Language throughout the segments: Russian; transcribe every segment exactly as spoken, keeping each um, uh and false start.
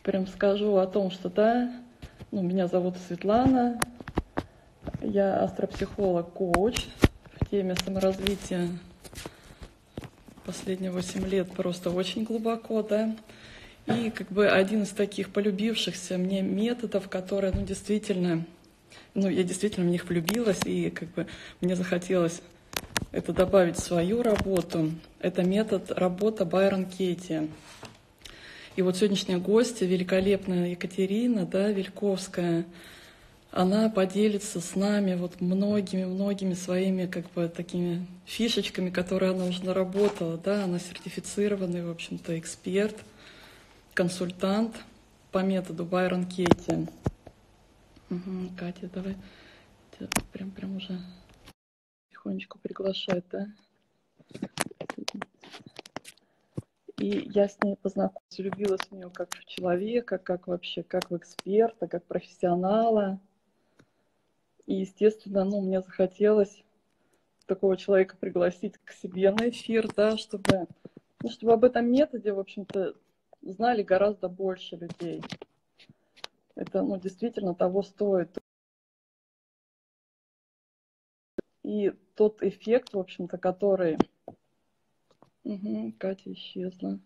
прям скажу о том, что да, ну, меня зовут Светлана, я астропсихолог-коуч в теме саморазвития последние восемь лет просто очень глубоко, да. И как бы один из таких полюбившихся мне методов, которые, ну, действительно, ну, я действительно в них влюбилась, и как бы мне захотелось это добавить в свою работу, это метод работа Байрон Кэти. И вот сегодняшняя гостья, великолепная Екатерина, да, Вельковская, она поделится с нами вот многими-многими своими как бы такими фишечками, которые она уже наработала, да, она сертифицированный, в общем-то, эксперт, консультант по методу Байрон Кэти. Угу, Катя, давай, прям, прям уже тихонечко приглашать, да. И я с ней познакомилась, влюбилась в нее как в человека, как вообще, как в эксперта, как профессионала. И, естественно, ну, мне захотелось такого человека пригласить к себе на эфир, да, чтобы, ну, чтобы об этом методе, в общем-то, знали гораздо больше людей. Это, ну, действительно того стоит. И тот эффект, в общем-то, который... Угу, Катя исчезла.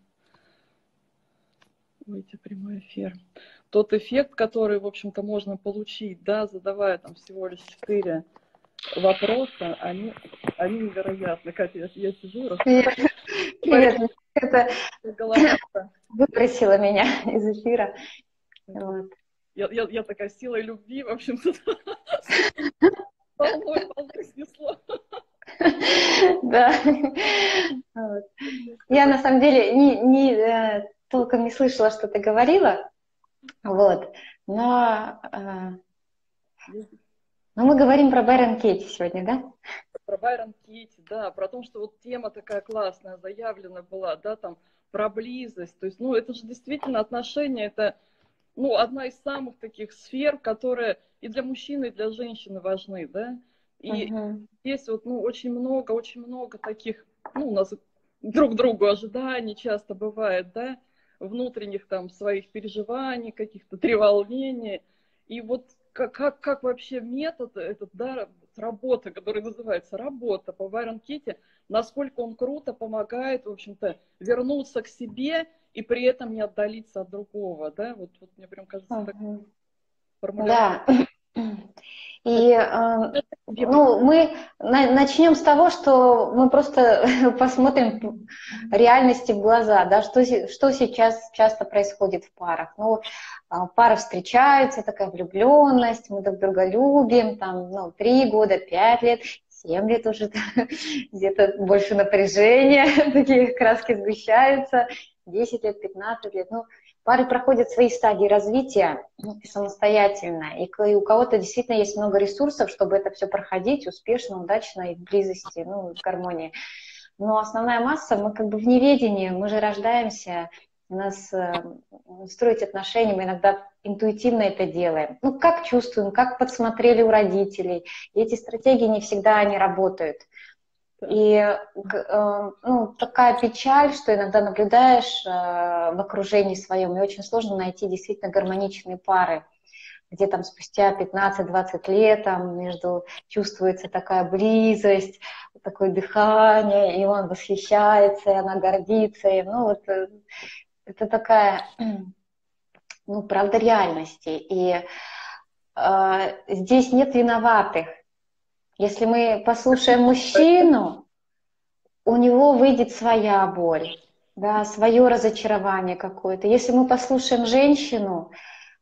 Выйти в прямой эфир. Тот эффект, который, в общем-то, можно получить, да, задавая там всего лишь четыре вопроса, они, они невероятны. Катя, я, я сижу, рассказываю. Привет, это Голова. выбросила меня из эфира. Вот. Я, я, я такая силой любви, в общем-то, волной волной снесло. Да. Вот. Я на самом деле не, не, э, толком не слышала, что ты говорила, вот. Но, э, но мы говорим про Байрон Кэти сегодня, да? Про Байрон Кэти, да, про то, что вот тема такая классная заявлена была, да, там, про близость. То есть, ну, это же действительно отношения, это, ну, одна из самых таких сфер, которые и для мужчины, и для женщины важны, да. И Угу. здесь вот, ну, очень много, очень много таких, ну, у нас друг другу ожиданий часто бывает, да, внутренних там своих переживаний, каких-то треволнений. И вот как, как, как вообще метод этот, да, работа, который называется работа по Байрон Кэти, насколько он круто помогает, в общем-то, вернуться к себе и при этом не отдалиться от другого, да, вот, вот мне прям кажется, так Угу. формулировка. Да. И э, ну, мы на, начнем с того, что мы просто посмотрим реальности в глаза, да, что, что сейчас часто происходит в парах. Ну, пары встречаются, такая влюбленность, мы друг друга любим, там, ну, три года, пять лет, семь лет уже, где-то больше напряжения, такие краски сгущаются, десять лет, пятнадцать лет, ну, пары проходят свои стадии развития самостоятельно, и у кого-то действительно есть много ресурсов, чтобы это все проходить успешно, удачно и в близости, ну, в гармонии. Но основная масса, мы как бы в неведении, мы же рождаемся, у нас э, строить отношения, мы иногда интуитивно это делаем. Ну, как чувствуем, как подсмотрели у родителей. И эти стратегии не всегда они работают. И э, ну, такая печаль, что иногда наблюдаешь э, в окружении своем, и очень сложно найти действительно гармоничные пары, где там спустя пятнадцать-двадцать лет там между чувствуется такая близость, такое дыхание, и он восхищается, и она гордится. И, ну, вот, это такая, ну, правда реальности. И э, здесь нет виноватых. Если мы послушаем мужчину, у него выйдет своя боль, да, свое разочарование какое-то. Если мы послушаем женщину,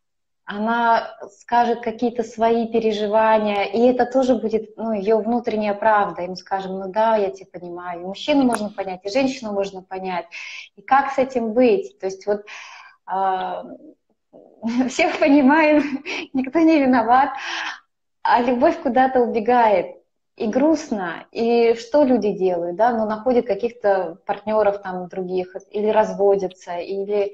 она скажет какие-то свои переживания, и это тоже будет, ну, ее внутренняя правда. И мы скажем, ну да, я тебя понимаю. И мужчину можно понять, и женщину можно понять. И как с этим быть? То есть вот э, всех понимаем, никто не виноват, а любовь куда-то убегает. И грустно, и что люди делают, да, ну, находят каких-то партнеров там других, или разводятся, или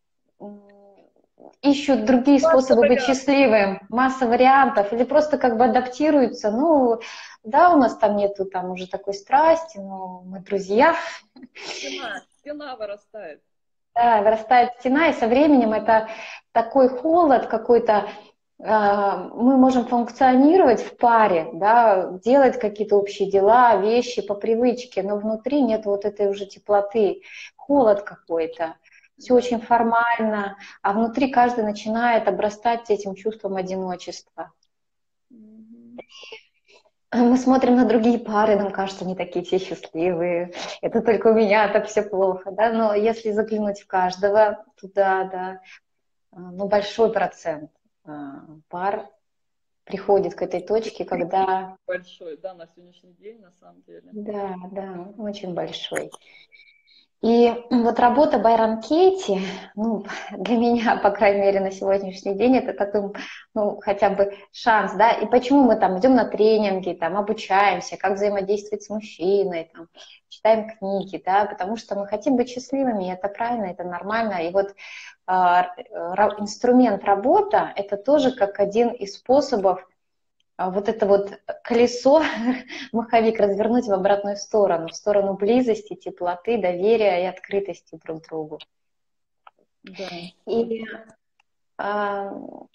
ищут другие способы быть счастливым, масса вариантов, или просто как бы адаптируются, ну, да, у нас там нету там уже такой страсти, но мы друзья. Стена, стена вырастает. Да, вырастает стена, и со временем это такой холод какой-то, мы можем функционировать в паре, да, делать какие-то общие дела, вещи по привычке, но внутри нет вот этой уже теплоты, холод какой-то, все Да. очень формально, а внутри каждый начинает обрастать этим чувством одиночества. Мгм. Мы смотрим на другие пары, нам кажется, они такие все счастливые, это только у меня так все плохо, да, но если заглянуть в каждого, туда, да, ну, большой процент а, пар приходит к этой точке, когда... Большой, да, на сегодняшний день, на самом деле. Да, да, очень большой. И вот работа Байрон Кейти, ну, для меня, по крайней мере, на сегодняшний день, это такой, ну, хотя бы шанс, да, и почему мы там идем на тренинги, там, обучаемся, как взаимодействовать с мужчиной, там, читаем книги, да, потому что мы хотим быть счастливыми, и это правильно, это нормально, и вот а, инструмент работа, это тоже как один из способов вот это вот колесо, маховик развернуть в обратную сторону, в сторону близости, теплоты, доверия и открытости друг другу. Да. И а,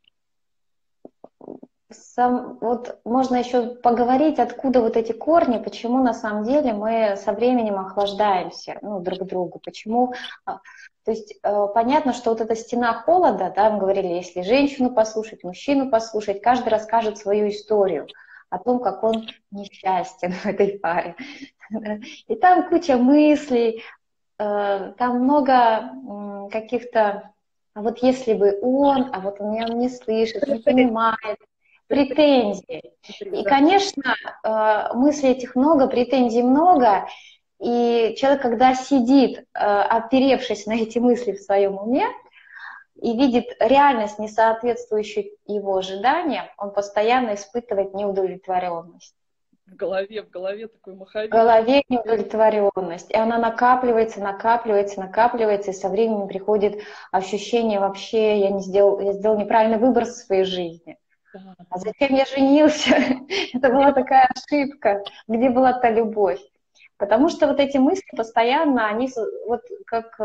сам, вот можно еще поговорить, откуда вот эти корни, почему на самом деле мы со временем охлаждаемся, ну, друг к другу, почему... То есть э, понятно, что вот эта стена холода, да, мы говорили, если женщину послушать, мужчину послушать, каждый расскажет свою историю о том, как он несчастен в этой паре. И там куча мыслей, э, там много э, каких-то, а вот если бы он, а вот он меня не слышит, не понимает, претензий. И, Да. конечно, э, мыслей этих много, претензий много, и человек, когда сидит, э, оперевшись на эти мысли в своем уме, и видит реальность, не соответствующую его ожиданиям, он постоянно испытывает неудовлетворенность. В голове, в голове такой В маховик. голове неудовлетворенность. И она накапливается, накапливается, накапливается, и со временем приходит ощущение вообще, я не сделал, я сделал неправильный выбор в своей жизни. Да, А да. зачем я женился? Это была такая ошибка. Где была та любовь? Потому что вот эти мысли постоянно, они вот как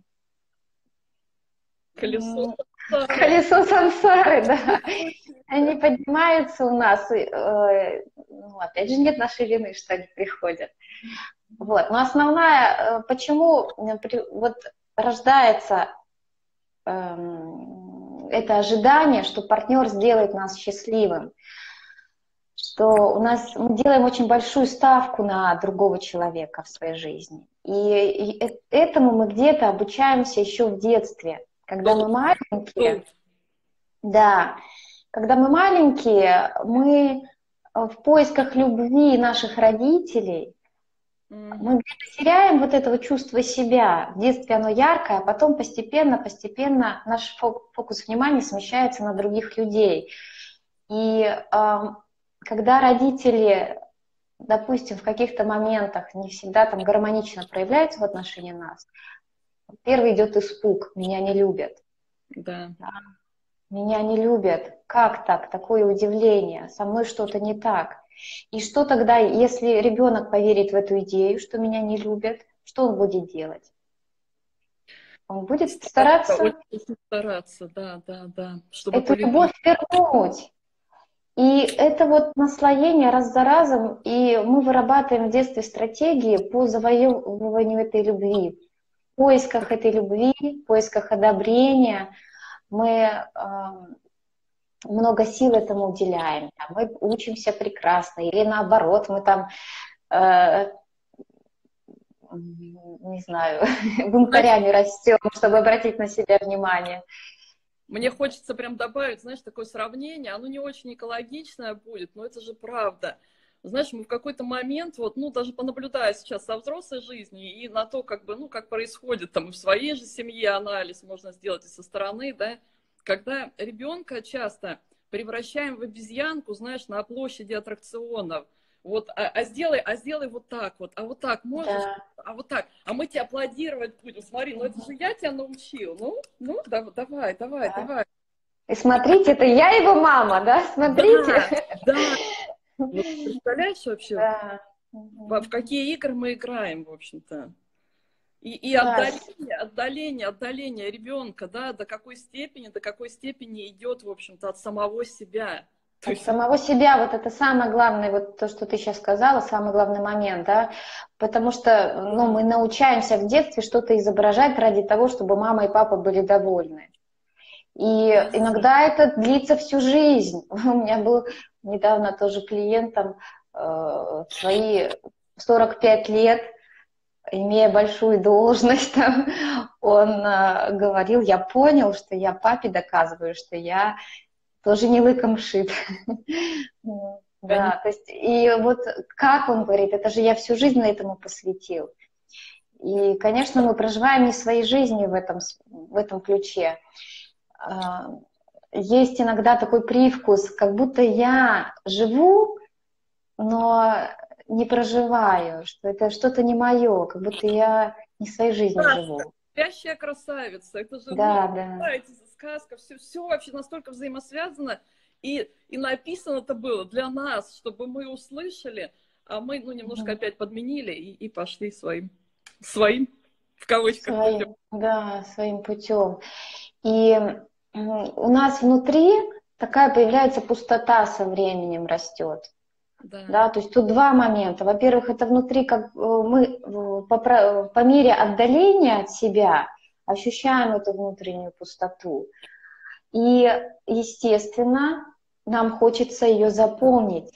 Колесо. колесо сансары, да. Они поднимаются у нас, и, э, ну, опять же, нет нашей вины, что они приходят. Вот. Но основная, почему вот рождается э, это ожидание, что партнер сделает нас счастливым, что у нас мы делаем очень большую ставку на другого человека в своей жизни. И, и этому мы где-то обучаемся еще в детстве, когда мы маленькие. Да, когда мы маленькие, мы в поисках любви наших родителей, мы где-то теряем вот это вот чувство себя. В детстве оно яркое, а потом постепенно, постепенно наш фокус внимания смещается на других людей. И э, когда родители, допустим, в каких-то моментах не всегда там гармонично проявляются в отношении нас, первый идет испуг, меня не любят. Да. Меня не любят. Как так? Такое удивление. Со мной что-то не так. И что тогда, если ребенок поверит в эту идею, что меня не любят, что он будет делать? Он будет стараться, стараться очень стараться, да, да, да, чтобы эту полюбить. любовь вернуть. И это вот наслоение раз за разом, и мы вырабатываем в детстве стратегии по завоевыванию этой любви, в поисках этой любви, в поисках одобрения. Мы э, много сил этому уделяем, мы учимся прекрасно, или наоборот, мы там, э, не знаю, бунтарями растем, чтобы обратить на себя внимание. Мне хочется прям добавить, знаешь, такое сравнение, оно не очень экологичное будет, но это же правда. Знаешь, мы в какой-то момент, вот, ну, даже понаблюдая сейчас со взрослой жизни и на то, как бы, ну, как происходит там и в своей же семье анализ можно сделать и со стороны, да, когда ребенка часто превращаем в обезьянку, знаешь, на площади аттракционов. Вот, а, а сделай, а сделай вот так вот, а вот так можешь, да. А вот так, а мы тебе аплодировать будем. Смотри, ну это же я тебя научил. Ну, ну, давай, давай, давай, да. давай. И смотрите, это я его мама, да? Смотрите. Да, да. Вот, представляешь вообще, да. в, в какие игры мы играем, в общем-то. И, и Да. отдаление, отдаление, отдаление ребенка, да, до какой степени, до какой степени идет, в общем-то, от самого себя. То От есть... самого себя, вот это самое главное, вот то, что ты сейчас сказала, самый главный момент, да, потому что, ну, мы научаемся в детстве что-то изображать ради того, чтобы мама и папа были довольны. И иногда это длится всю жизнь. У меня был недавно тоже клиент, там, э, свои сорок пять лет, имея большую должность, там, он э, говорил, я понял, что я папе доказываю, что я тоже не лыком шит. Да, то есть, и вот как он говорит, это же я всю жизнь на этому посвятил. И, конечно, мы проживаем не свои жизни в этом, в этом ключе. Есть иногда такой привкус, как будто я живу, но не проживаю, что это что-то не мое, как будто я не своей жизнью живу. Спящая красавица, это же, да, ну, да. знаете, сказка, все, все вообще настолько взаимосвязано, и, и написано это было для нас, чтобы мы услышали, а мы, ну, немножко mm-hmm. опять подменили и, и пошли своим, своим, в кавычках, своим, путем. Да, своим путем. И у нас внутри такая появляется пустота, со временем растет. Да. Да, то есть тут два момента. Во-первых, это внутри, как мы по, по мере отдаления от себя ощущаем эту внутреннюю пустоту. И, естественно, нам хочется ее заполнить.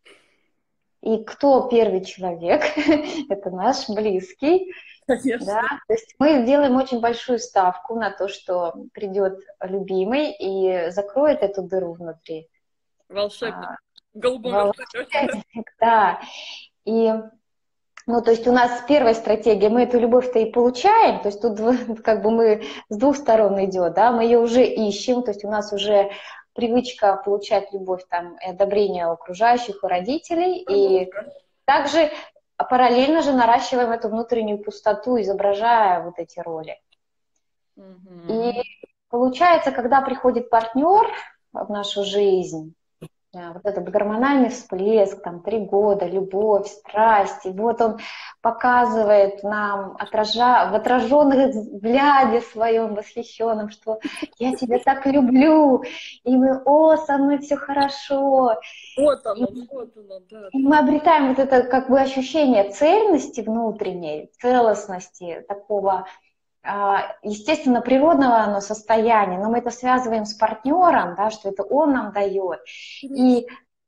И кто первый человек? Это наш близкий. Конечно. Да? То есть мы делаем очень большую ставку на то, что придет любимый и закроет эту дыру внутри. Волшебник. А, Голубой волшебник, да. И, ну, то есть у нас первая стратегия, мы эту любовь-то и получаем, то есть тут как бы мы с двух сторон идет, да, мы ее уже ищем, то есть у нас уже привычка получать любовь там и одобрение у окружающих, у родителей, и также параллельно же наращиваем эту внутреннюю пустоту, изображая вот эти роли. Mm-hmm. И получается, когда приходит партнер в нашу жизнь, вот этот гормональный всплеск, там, три года, любовь, страсть, и вот он показывает нам отража... в отраженных взгляде своем восхищенном, что я тебя так люблю, и мы, о, со мной все хорошо. Вот оно, и, вот оно, да. И мы обретаем вот это как бы ощущение цельности внутренней, целостности, такого, естественно, природного оно состояние, но мы это связываем с партнером, да, что это он нам дает. И,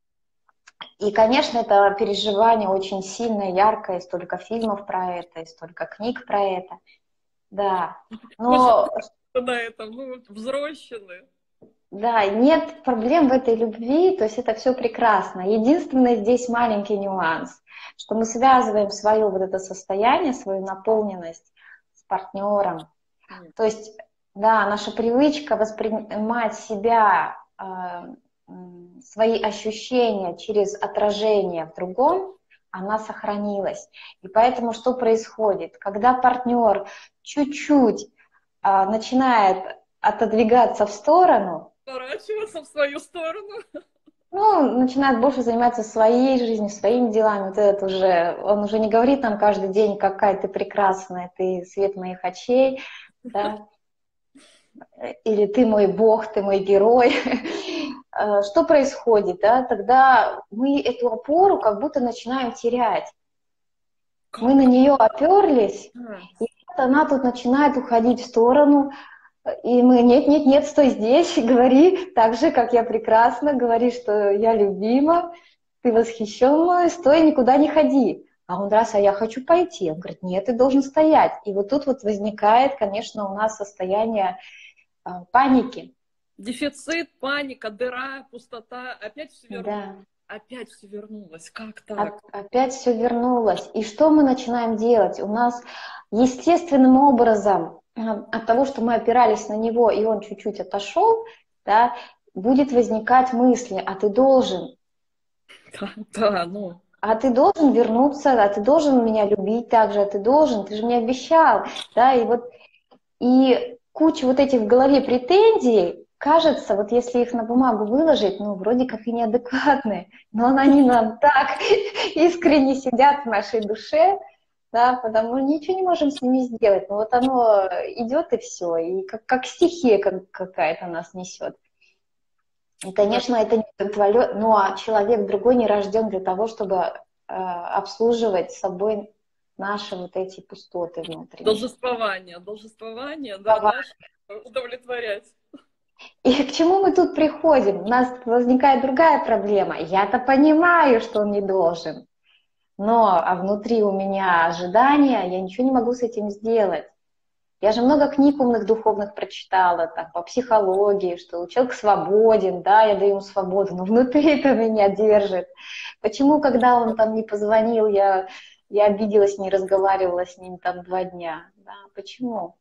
и, конечно, это переживание очень сильное, яркое, столько фильмов про это, и столько книг про это. Да. Но... на этом, ну, взрослены. Да, нет проблем в этой любви, то есть это все прекрасно. Единственное здесь маленький нюанс, что мы связываем свое вот это состояние, свою наполненность с партнером. Mm. То есть, да, наша привычка воспринимать себя, э, свои ощущения через отражение в другом, она сохранилась. И поэтому что происходит? Когда партнер чуть-чуть э, начинает отодвигаться в сторону, поворачиваться в свою сторону. Ну, начинает больше заниматься своей жизнью, своими делами. Вот это уже, он уже не говорит нам каждый день, какая ты прекрасная, ты свет моих очей, да? Или ты мой бог, ты мой герой. Что происходит, да? Тогда мы эту опору как будто начинаем терять. Мы на нее оперлись, и вот она тут начинает уходить в сторону. И мы, нет, нет, нет, стой здесь, говори так же, как я прекрасна, говори, что я любима, ты восхищен мной, стой, никуда не ходи. А он раз, а я хочу пойти. Он говорит, нет, ты должен стоять. И вот тут вот возникает, конечно, у нас состояние а, паники. Дефицит, паника, дыра, пустота, опять все вернулось. Да. Опять все вернулось, как так? Опять все вернулось. И что мы начинаем делать? У нас естественным образом от того, что мы опирались на него, и он чуть-чуть отошел, да, будет возникать мысли, а ты должен. Да, да, ну. А ты должен вернуться, а ты должен меня любить так же, а ты должен, ты же мне обещал, да, и вот, и куча вот этих в голове претензий, кажется, вот если их на бумагу выложить, ну, вроде как и неадекватные, но они нам так искренне сидят в нашей душе, да, потому что ничего не можем с ними сделать. Но вот оно идет и все, и как, как стихия как, какая-то нас несет. И, Да. конечно, это не контролер, ну а человек другой не рожден для того, чтобы э, обслуживать собой наши вот эти пустоты внутренние. Должествование, должествование, да, наше удовлетворять. И к чему мы тут приходим? У нас возникает другая проблема. Я-то понимаю, что он не должен, но а внутри у меня ожидания, я ничего не могу с этим сделать. Я же много книг умных духовных прочитала, там, по психологии, что человек свободен, да, я даю ему свободу, но внутри это меня держит. Почему, когда он там не позвонил, я, я обиделась, не разговаривала с ним там два дня? Да, почему?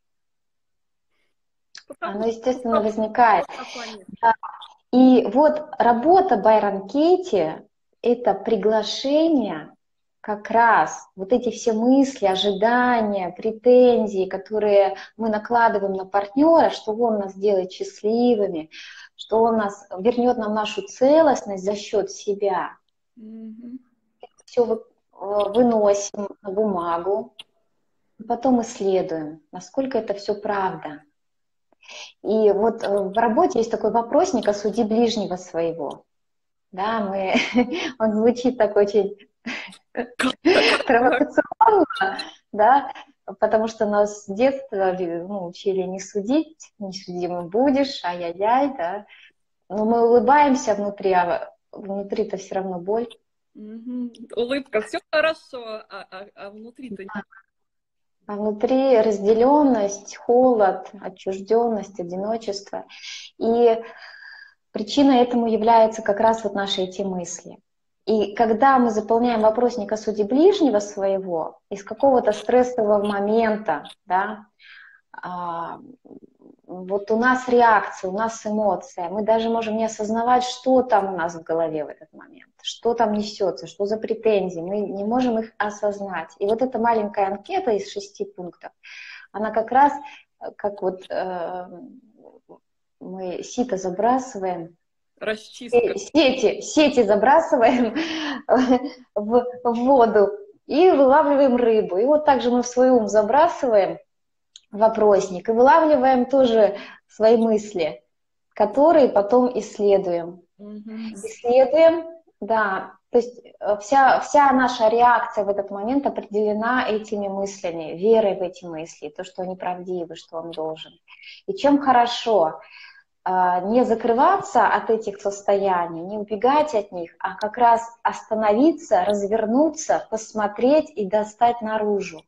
Потому Оно, что естественно, просто возникает. фонит. Да. И вот работа Байрон Кейти — это приглашение как раз вот эти все мысли, ожидания, претензии, которые мы накладываем на партнера, что он нас сделает счастливыми, что он нас вернет нам нашу целостность за счет себя. Мгм. Все выносим на бумагу, потом исследуем, насколько это все правда. И вот в работе есть такой вопросник «Осуди ближнего своего». Да, мы, он звучит так очень провокационно, да, потому что нас с детства ну, учили не судить, не судимым будешь, ай-яй-яй, да. Но мы улыбаемся внутри, а внутри-то все равно боль. Мгм. Улыбка, все хорошо, а, а, а внутри-то нет. А внутри разделенность, холод, отчужденность, одиночество. И причина этому является как раз вот наши эти мысли. И когда мы заполняем вопросник «Осуди ближнего своего» из какого-то стрессового момента, да, а, вот у нас реакция, у нас эмоция, мы даже можем не осознавать, что там у нас в голове в этот момент, что там несется, что за претензии, мы не можем их осознать. И вот эта маленькая анкета из шести пунктов, она как раз, как вот э, мы сито забрасываем, Расчистка. сети, сети забрасываем в, в воду и вылавливаем рыбу. И вот также мы в свой ум забрасываем вопросник и вылавливаем тоже свои мысли, которые потом исследуем. Мгм. Исследуем, да, то есть вся, вся наша реакция в этот момент определена этими мыслями, верой в эти мысли, то, что они правдивы, что он должен. И чем хорошо не закрываться от этих состояний, не убегать от них, а как раз остановиться, развернуться, посмотреть и достать наружу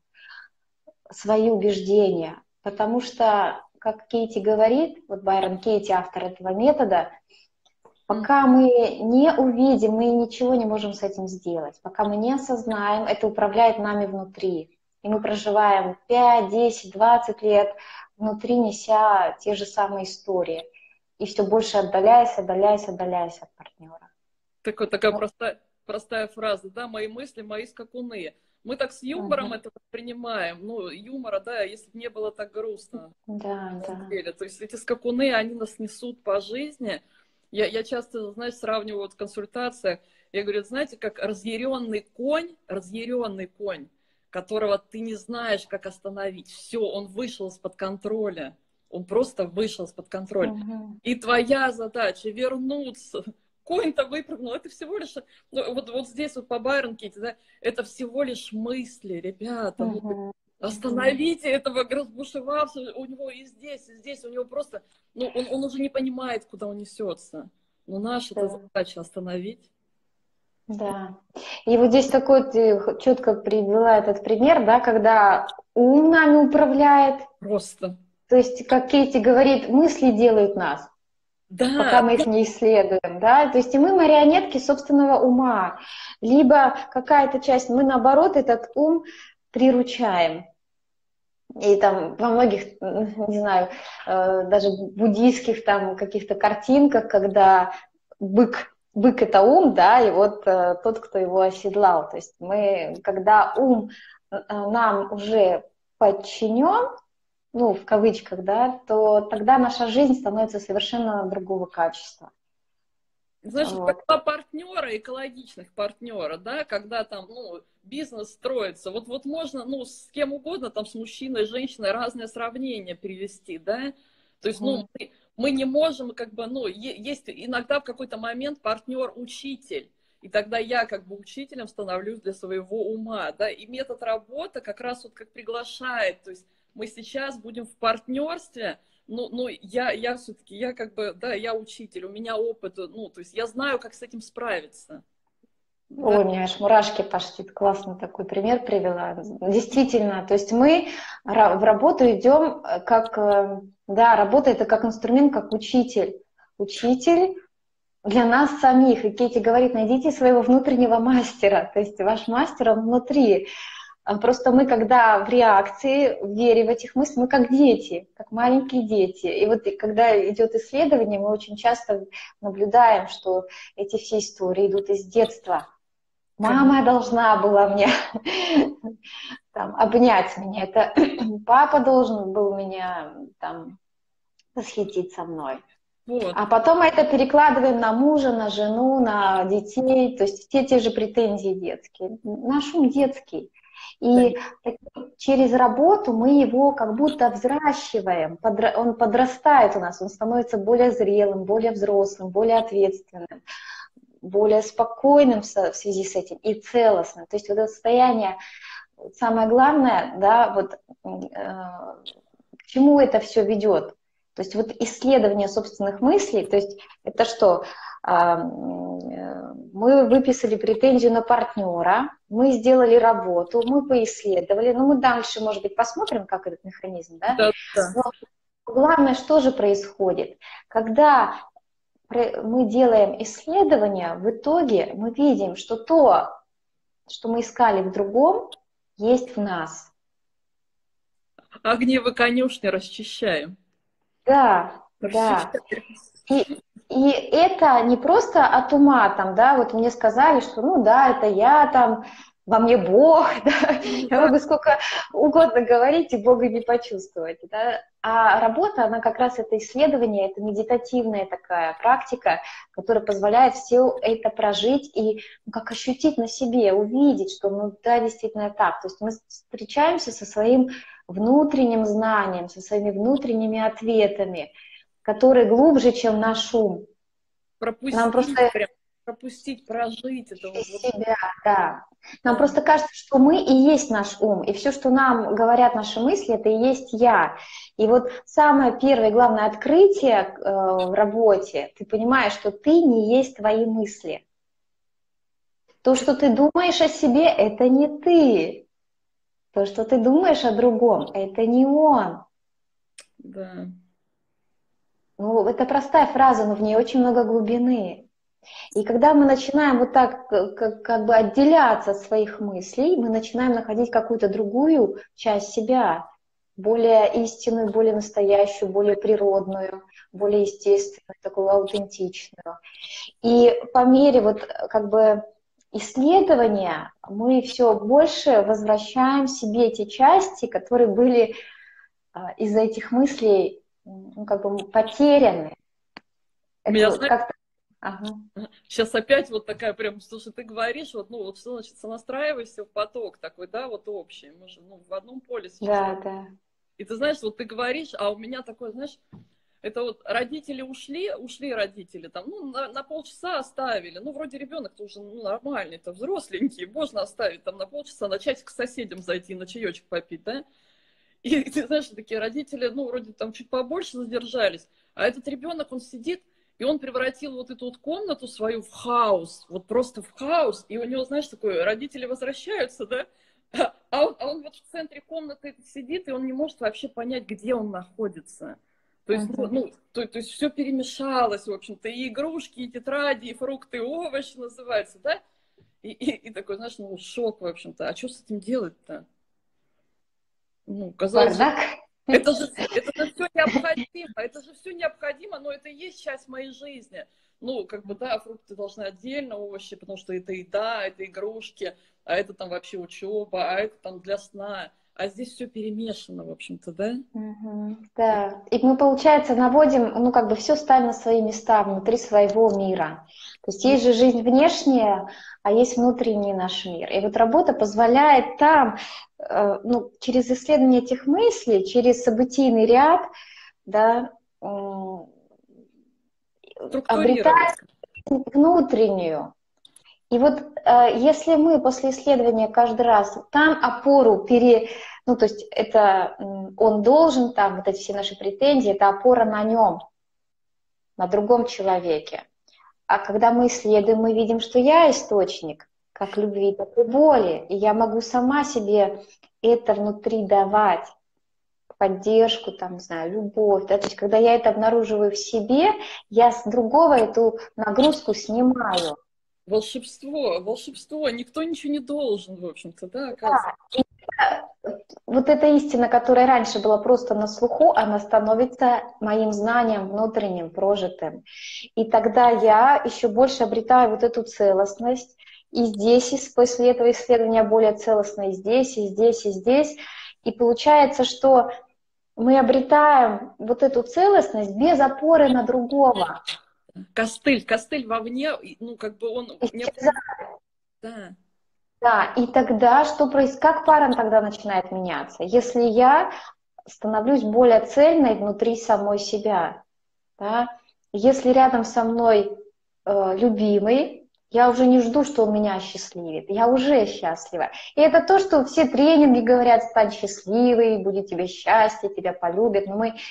свои убеждения. Потому что, как Кейти говорит, вот Байрон Кейти, автор этого метода, пока мы не увидим, мы ничего не можем с этим сделать. Пока мы не осознаем, это управляет нами внутри. И мы проживаем пять, десять, двадцать лет внутри, неся те же самые истории. И все больше отдаляясь, отдаляясь, отдаляясь от партнера. Такая, такая Ну, простая, простая фраза, да, мои мысли, мои скакуны. Мы так с юмором угу. это воспринимаем. Ну, юмора, да, если бы не было так грустно. Да, На самом да. деле. То есть эти скакуны, они нас несут по жизни. Я, я часто, знаешь, сравниваю вот в консультациях. Я говорю, знаете, как разъяренный конь, разъяренный конь, которого ты не знаешь, как остановить. Все, он вышел из-под контроля. Он просто вышел из-под контроля. Угу. И твоя задача вернуться. Конь-то выпрыгнул. Это всего лишь... Ну, вот, вот здесь вот по Байрон Кейти, да, это всего лишь мысли, ребята. Ну, Угу. остановите этого разбушевавшего, у него и здесь, и здесь, у него просто, ну, он, он уже не понимает, куда он несется. Но наша-то Да. задача остановить. Да. И вот здесь такой ты четко привела этот пример, да, когда ум нами управляет, Просто. то есть, как Кейти говорит, мысли делают нас, пока Да, мы их не исследуем, да, то есть и мы марионетки собственного ума, либо какая-то часть, мы наоборот этот ум приручаем. И там во многих, не знаю, даже буддийских там каких-то картинках, когда бык, бык это ум, да, и вот тот, кто его оседлал. То есть мы, когда ум нам уже подчинен, ну, в кавычках, да, то тогда наша жизнь становится совершенно другого качества. Знаешь, Вот. два партнера, экологичных партнера, да, когда там, ну, бизнес строится, вот, вот можно, ну, с кем угодно, там, с мужчиной, женщиной разные сравнения привести, да, то есть, ну, мы, мы не можем, как бы, ну, есть иногда в какой-то момент партнер-учитель, и тогда я, как бы, учителем становлюсь для своего ума, да, и метод работы как раз вот как приглашает, то есть мы сейчас будем в партнерстве. Ну, ну, я, я все-таки, я как бы, да, я учитель, у меня опыт, ну, то есть я знаю, как с этим справиться. Да. Ой, у меня аж мурашки пошли. Классный такой пример привела. Действительно, то есть мы в работу идем как, да, работа это как инструмент, как учитель. Учитель для нас самих. И Кейти говорит, найдите своего внутреннего мастера. То есть ваш мастер, он внутри. Просто мы, когда в реакции, в вере в этих мыслей, мы как дети, как маленькие дети. И вот когда идет исследование, мы очень часто наблюдаем, что эти все истории идут из детства. Мама должна была мне там, обнять меня, это папа должен был меня там, восхититься мной. Вот. А потом мы это перекладываем на мужа, на жену, на детей, то есть все те же претензии детские. Наш ум детский. И через работу мы его как будто взращиваем, он подрастает у нас, он становится более зрелым, более взрослым, более ответственным, более спокойным в связи с этим и целостным. То есть вот это состояние, самое главное, да, вот э, к чему это все ведет. То есть вот исследование собственных мыслей, то есть это что? Мы выписали претензию на партнера, мы сделали работу, мы поисследовали, но мы дальше, может быть, посмотрим, как этот механизм, да? Да, да. Но главное, что же происходит? Когда мы делаем исследования, в итоге мы видим, что то, что мы искали в другом, есть в нас. Огневы конюшни расчищаем. Да, расчищаем. Да. И, и это не просто от ума, там, да, вот мне сказали, что, ну да, это я там, во мне Бог, да, я могу сколько угодно говорить, и Бога не почувствовать, да. А работа, она как раз это исследование, это медитативная такая практика, которая позволяет все это прожить и ну, как ощутить на себе, увидеть, что ну да, действительно так. То есть мы встречаемся со своим внутренним знанием, со своими внутренними ответами, которые глубже, чем наш ум. Пропустить, Нам просто... прям, пропустить, прожить это. Вот. себя, да. Нам да. просто кажется, что мы и есть наш ум, и все, что нам говорят наши мысли, это и есть я. И вот самое первое и главное открытие э, в работе, ты понимаешь, что ты не есть твои мысли. То, что ты думаешь о себе, это не ты. То, что ты думаешь о другом, это не он. Да. Ну, это простая фраза, но в ней очень много глубины. И когда мы начинаем вот так как, как бы отделяться от своих мыслей, мы начинаем находить какую-то другую часть себя, более истинную, более настоящую, более природную, более естественную, такую аутентичную. И по мере вот как бы исследования мы все больше возвращаем себе те части, которые были из-за этих мыслей ну, как бы потеряны. Меня, Это как-то... Ага. Сейчас опять вот такая прям, слушай, ты говоришь, вот, ну, вот что значит, сонастраивайся в поток такой, да, вот общий, мы же, ну, в одном поле сейчас. Да, да. И ты знаешь, вот ты говоришь, а у меня такое, знаешь, это вот родители ушли, ушли родители, там, ну, на, на полчаса оставили, ну, вроде ребенок-то уже ну, нормальный, то взросленький, можно оставить там на полчаса, начать к соседям зайти, на чаечек попить, да, и, и ты знаешь, такие родители, ну, вроде там чуть побольше задержались, а этот ребенок, он сидит, и он превратил вот эту вот комнату свою в хаос, вот просто в хаос. И у него, знаешь, такое, родители возвращаются, да, а он, а он вот в центре комнаты сидит, и он не может вообще понять, где он находится. То есть, uh-huh. ну, то, то есть все перемешалось, в общем-то, и игрушки, и тетради, и фрукты, и овощи называются, да? И, и, и такой, знаешь, ну, шок, в общем-то. А что с этим делать-то? Ну, казалось бы, это же, это же все необходимо, это же все необходимо, но это и есть часть моей жизни. Ну, как бы, да, фрукты должны отдельно, овощи, потому что это еда, это игрушки, а это там вообще учеба, а это там для сна. а здесь все перемешано, в общем-то, да? Угу, да. И мы, получается, наводим, ну, как бы все ставим на свои места внутри своего мира. То есть есть же жизнь внешняя, а есть внутренний наш мир. И вот работа позволяет там, э, ну, через исследование этих мыслей, через событийный ряд, да, м, Структурировать. обретать внутреннюю. И вот э, если мы после исследования каждый раз там опору пере... Ну, то есть это м, он должен, там вот эти все наши претензии, это опора на нем, на другом человеке. А когда мы исследуем, мы видим, что я источник как любви, так и боли. И я могу сама себе это внутри давать, поддержку, там, не знаю, любовь. Да? То есть когда я это обнаруживаю в себе, я с другого эту нагрузку снимаю. Волшебство, волшебство. Никто ничего не должен, в общем-то, да, оказывается. Да. И вот эта истина, которая раньше была просто на слуху, она становится моим знанием внутренним, прожитым. И тогда я еще больше обретаю вот эту целостность. И здесь, и после этого исследования более целостно и здесь, и здесь, и здесь. И получается, что мы обретаем вот эту целостность без опоры на другого. Костыль, костыль вовне, ну, как бы он... Исчезает. Да. Да, и тогда что происходит? Как пара тогда начинает меняться? Если я становлюсь более цельной внутри самой себя, да? Если рядом со мной э, любимый, я уже не жду, что он меня осчастливит, я уже счастлива. И это то, что все тренинги говорят: стань счастливой, будет тебе счастье, тебя полюбят. Но мы,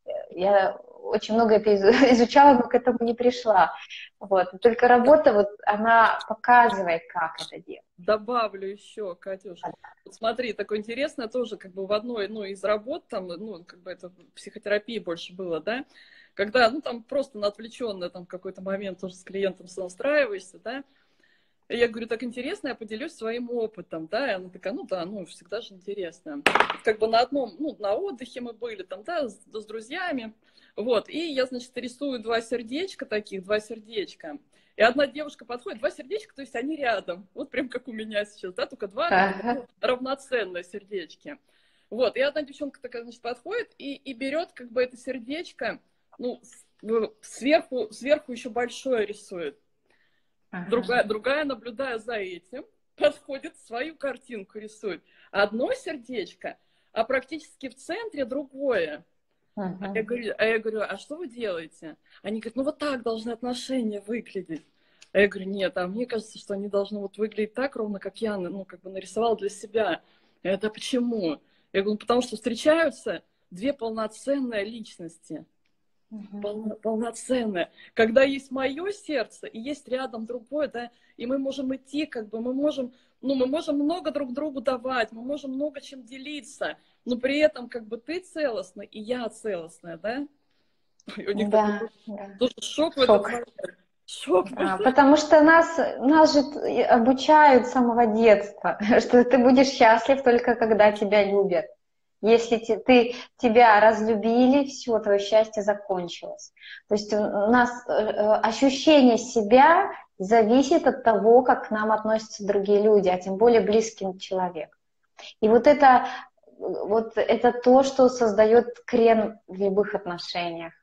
я очень много это изучала, но к этому не пришла. Вот. Только работа, вот, она показывает, как это делать. Добавлю еще, Катюш. Вот смотри, такое интересное тоже, как бы в одной, ну, из работ, там, ну, как бы это в психотерапии больше было, да, когда, ну, там просто на отвлеченный там какой-то момент тоже с клиентом сонастраиваешься, да, и я говорю: так интересно, я поделюсь своим опытом, да, и она такая: ну да, ну, всегда же интересно. Как бы на одном, ну, на отдыхе мы были там, да, с, с друзьями, вот, и я, значит, рисую два сердечка таких, два сердечка. И одна девушка подходит, два сердечка, то есть они рядом. Вот прям как у меня сейчас, да, только два Ага. равноценные сердечки. Вот, и одна девчонка такая, значит, подходит и, и берет как бы это сердечко, ну, сверху, сверху еще большое рисует. Ага. Другая, другая, наблюдая за этим, подходит, свою картинку рисует. Одно сердечко, а практически в центре другое. Uh-huh. А, я говорю, а я говорю: а что вы делаете? Они говорят: ну вот так должны отношения выглядеть. А я говорю: нет, а мне кажется, что они должны вот выглядеть так, ровно как я, ну, как бы нарисовала для себя. Это почему? Я говорю: потому что встречаются две полноценные личности. Uh-huh. Полно, полноценные. Когда есть мое сердце и есть рядом другое, да, и мы можем идти, как бы мы можем, ну, мы можем много друг другу давать, мы можем много чем делиться, но при этом как бы ты целостный, и я целостная, да? У них да, такой да. тоже шок в Шок. этот момент. Шок. А, потому что нас, нас же обучают с самого детства, что ты будешь счастлив только когда тебя любят. Если те, ты, тебя разлюбили, все, твое счастье закончилось. То есть у нас э, ощущение себя зависит от того, как к нам относятся другие люди, а тем более близкий человек. И вот это, вот это то, что создает крен в любых отношениях.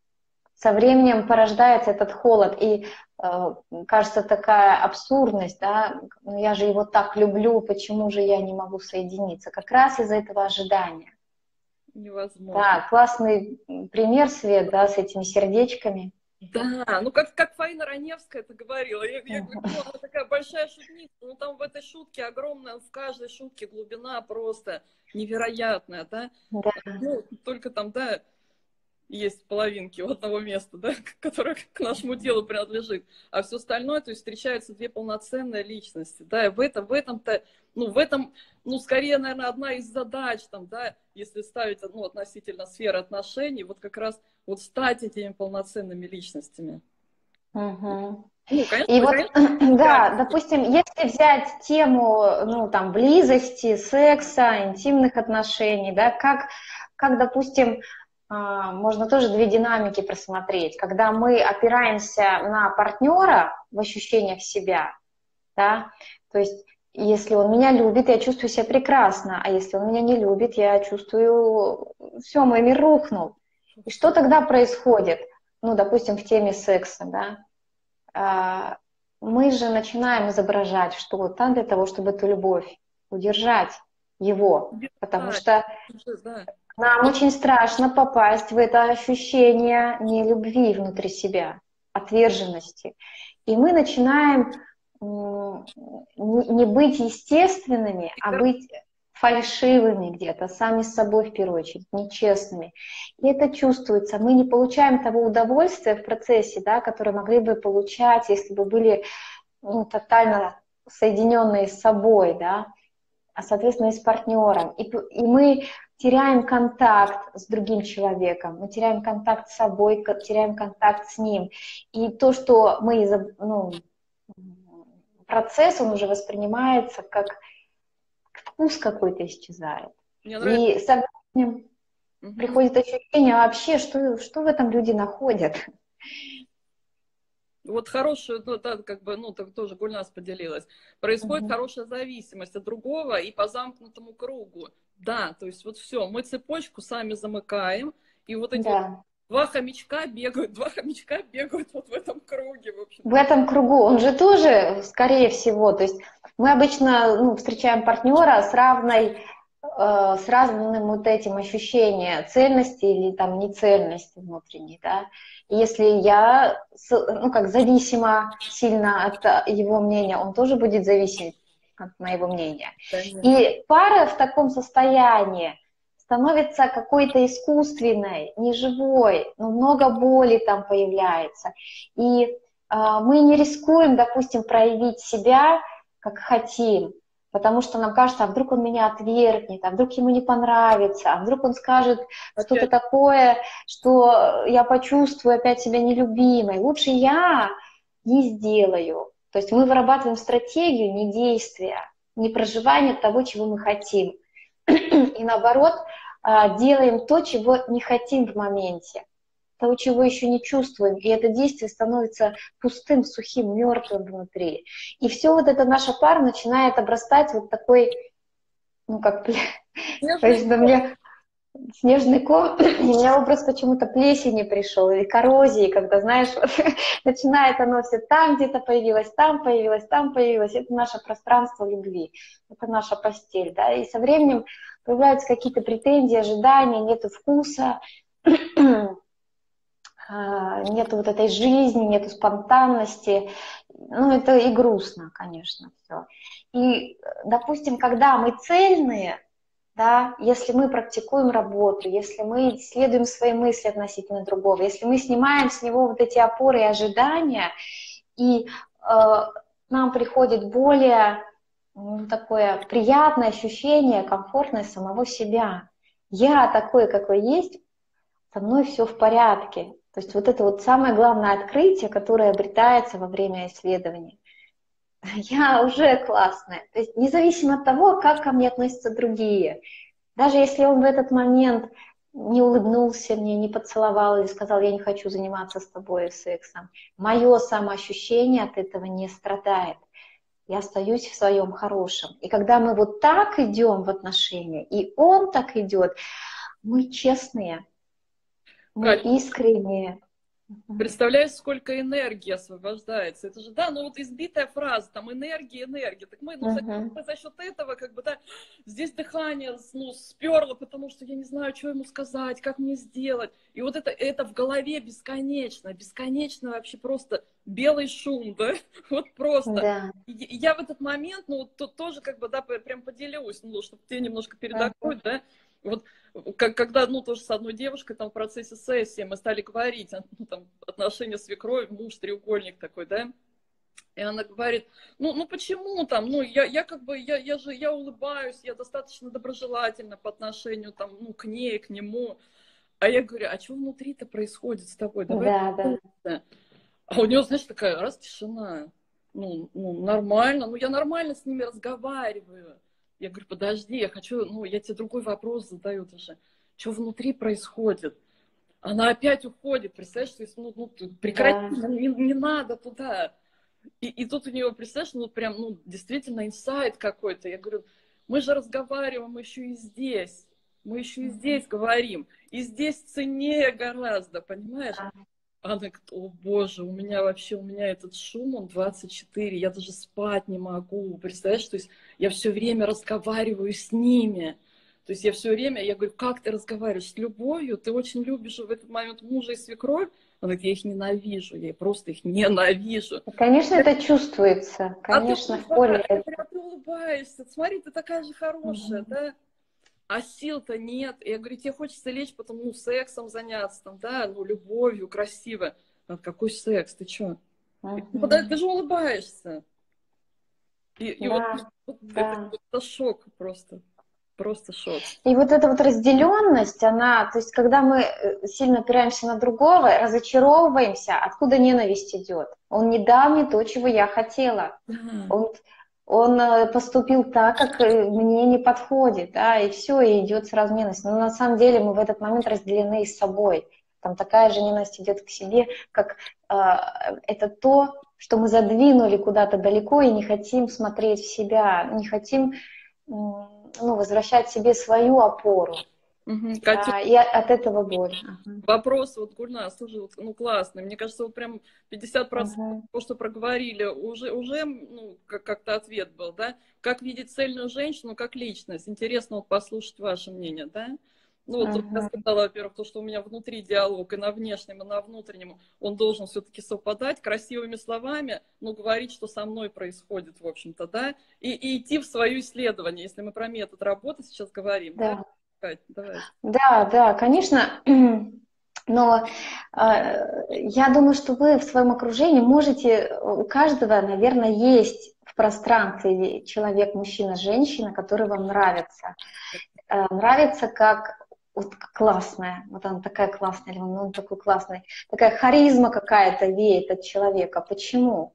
Со временем порождается этот холод, и э, кажется такая абсурдность, да, ну я же его так люблю, почему же я не могу соединиться? Как раз из-за этого ожидания. Невозможно. Да, классный пример, Свет, да, с этими сердечками. Да, ну как, как Фаина Раневская это говорила. Я, я говорю: ну, она такая большая шутница, ну там в этой шутке огромная, в каждой шутке глубина просто невероятная, да? Да. Ну, только там, да, есть половинки у одного места, да, которое к нашему делу принадлежит, а все остальное, то есть встречаются две полноценные личности, да, и в этом, в этом-то, ну, в этом, ну, скорее, наверное, одна из задач, там, да, если ставить, ну, относительно сферы отношений, вот как раз вот стать этими полноценными личностями. Угу. Ну, конечно, и вот, конечно, да, допустим, если взять тему, ну, там, близости, секса, интимных отношений, да, как, как, допустим, можно тоже две динамики просмотреть. Когда мы опираемся на партнера в ощущениях себя, да, то есть если он меня любит, я чувствую себя прекрасно, а если он меня не любит, я чувствую, все, мой мир рухнул. И что тогда происходит? Ну, допустим, в теме секса, да? А, мы же начинаем изображать что-то для того, чтобы эту любовь удержать его, потому что нам очень страшно попасть в это ощущение нелюбви внутри себя, отверженности. И мы начинаем не быть естественными, а быть фальшивыми где-то, сами с собой в первую очередь, нечестными. И это чувствуется. Мы не получаем того удовольствия в процессе, да, которое могли бы получать, если бы были ну, тотально соединенные с собой, да, а, соответственно, и с партнером. И, и мы теряем контакт с другим человеком, мы теряем контакт с собой, теряем контакт с ним. И то, что мы, ну, процесс, он уже воспринимается как вкус какой-то исчезает. И со временем угу. приходит ощущение вообще, что, что в этом люди находят. Вот хорошую, ну, да, как бы, ну, так тоже Гульнас поделилась. Происходит угу. хорошая зависимость от другого и по замкнутому кругу. Да, то есть вот все, мы цепочку сами замыкаем, и вот эти да. вот два хомячка бегают, два хомячка бегают вот в этом круге. В общем. В этом кругу, он же тоже, скорее всего, то есть мы обычно ну, встречаем партнера с равной, э, с разным вот этим ощущением цельности или там нецельности внутренней, да. И если я, ну, как зависима сильно от его мнения, он тоже будет зависеть от моего мнения. Конечно. И пара в таком состоянии становится какой-то искусственной, неживой, ну, много боли там появляется. И э, мы не рискуем, допустим, проявить себя, как хотим, потому что нам кажется, а вдруг он меня отвергнет, а вдруг ему не понравится, а вдруг он скажет что-то такое, что я почувствую опять себя нелюбимой. Лучше я не сделаю. То есть мы вырабатываем стратегию не действия, не проживания того, чего мы хотим. И наоборот, делаем то, чего не хотим в моменте, того, чего еще не чувствуем. И это действие становится пустым, сухим, мертвым внутри. И все вот это наша пара начинает обрастать вот такой, ну как, снежный ком. Мне снежный ком, и у меня образ почему-то плесени пришел, или коррозии, когда, знаешь, вот, начинает оно все там где-то появилось, там появилось, там появилось. Это наше пространство любви, это наша постель, да, и со временем появляются какие-то претензии, ожидания, нету вкуса, нету вот этой жизни, нету спонтанности, ну, это и грустно, конечно, все. И, допустим, когда мы цельные, да, если мы практикуем работу, если мы исследуем свои мысли относительно другого, если мы снимаем с него вот эти опоры и ожидания, и э, нам приходит более ну, такое приятное ощущение, комфортное самого себя. Я такой, какой есть, со мной все в порядке. То есть вот это вот самое главное открытие, которое обретается во время исследования. Я уже классная. То есть независимо от того, как ко мне относятся другие. Даже если он в этот момент не улыбнулся мне, не поцеловал или сказал, я не хочу заниматься с тобой сексом, мое самоощущение от этого не страдает. Я остаюсь в своем хорошем. И когда мы вот так идем в отношения, и он так идет, мы честные, мы Кать, искренние. Представляешь, сколько энергии освобождается. Это же, да, ну вот избитая фраза, там энергия, энергия. Так мы, ну, uh-huh. за, за счет этого, как бы, да, здесь дыхание, ну, сперло, потому что я не знаю, что ему сказать, как мне сделать. И вот это, это в голове бесконечно, бесконечно вообще просто белый шум, да, вот просто. Да. И я в этот момент, ну, то, тоже, как бы, да, прям поделюсь, ну, чтобы тебе немножко передохнуть, uh-huh. да. Вот как, когда, ну, тоже с одной девушкой там в процессе сессии мы стали говорить, ну, там, отношения свекровь, муж, треугольник такой, да, и она говорит, ну, ну почему там, ну, я, я как бы, я, я же, я улыбаюсь, я достаточно доброжелательна по отношению, там, ну, к ней, к нему, а я говорю, а что внутри-то происходит с тобой, давай, да, да. А у нее, знаешь, такая, раз, тишина, ну, ну, нормально, ну, я нормально с ними разговариваю. Я говорю, подожди, я хочу, ну, я тебе другой вопрос задаю даже. Что внутри происходит? Она опять уходит, представляешь, то есть, ну, ну прекрати, да. не, не надо туда. И, и тут у нее, представляешь, ну прям, ну действительно инсайт какой-то. Я говорю, мы же разговариваем еще и здесь. Мы еще и здесь говорим. И здесь ценнее гораздо, понимаешь? Она говорит, о боже, у меня вообще, у меня этот шум, он двадцать четыре, я даже спать не могу. Представляешь, то есть я все время разговариваю с ними. То есть я все время, я говорю, как ты разговариваешь? С любовью? Ты очень любишь в этот момент мужа и свекровь? Она говорит, я их ненавижу, я просто их ненавижу. Конечно, это чувствуется, А ты конечно, в поле. улыбаешься, а ты улыбаешься, смотри, ты такая же хорошая, Мгм. да? А сил-то нет. И я говорю, тебе хочется лечь, потому ну, сексом заняться, там, да, ну, любовью, красиво. Она, какой секс, ты чё? И ты, подай- ты Мгм. же улыбаешься. И, и вот, Да, вот это, да. это шок просто. Просто шок. И вот эта вот разделенность, она, то есть когда мы э, сильно опираемся на другого, разочаровываемся, откуда ненависть идет? Он не дал мне то, чего я хотела. Да. Он, он э, поступил так, как э, мне не подходит, да, и все, и идет сразу ненависть. Но на самом деле мы в этот момент разделены с собой. Там такая же ненависть идет к себе, как э, это то, что мы задвинули куда-то далеко и не хотим смотреть в себя, не хотим м, ну, возвращать себе свою опору. Мгм. Катя, Да, и от этого боль. Ага. вопрос, вот, Гульнас, слушай, вот, ну, классный. Мне кажется, вот прям пятьдесят процентов Ага. того, что проговорили, уже, уже ну, как- как-то ответ был, да? Как видеть цельную женщину как личность? Интересно вот послушать ваше мнение, да? Ну, вот тут я Ага. сказала, во-первых, то, что у меня внутри диалог, и на внешнем, и на внутреннем, он должен все-таки совпадать красивыми словами, но говорить, что со мной происходит, в общем-то, да? И, и идти в свое исследование, если мы про метод работы сейчас говорим, да? Да. Кать, давай. Да, да, конечно. Но э, я думаю, что вы в своем окружении можете, у каждого, наверное, есть в пространстве человек, мужчина, женщина, который вам нравится. Э, нравится как вот классная, вот она такая классная, или он, он такой классный, такая харизма какая-то веет от человека. Почему?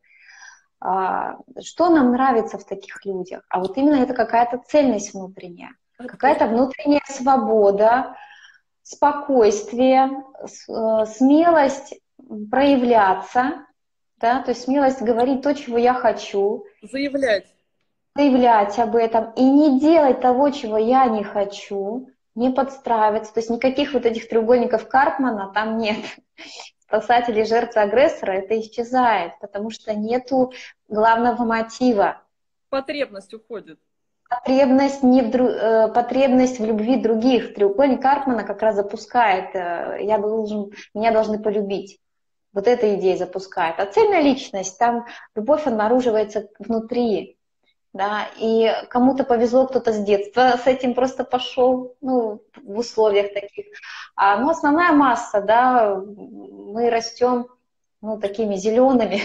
А, что нам нравится в таких людях? А вот именно это какая-то цельность внутренняя, Открыть. какая-то внутренняя свобода, спокойствие, с- э, смелость проявляться, да, то есть смелость говорить то, чего я хочу, Заявлять. заявлять об этом и не делать того, чего я не хочу, не подстраиваться. То есть никаких вот этих треугольников Карпмана там нет. Спасатели, жертвы, агрессора, это исчезает, потому что нету главного мотива. Потребность уходит. Потребность, не в дру... э, потребность в любви других. Треугольник Карпмана как раз запускает, э, я должен, меня должны полюбить. Вот эта идея запускает. А цельная личность, там любовь обнаруживается внутри. Да, и кому-то повезло, кто-то с детства с этим просто пошел, ну, в условиях таких. А, ну, основная масса, да, мы растем, ну, такими зелеными,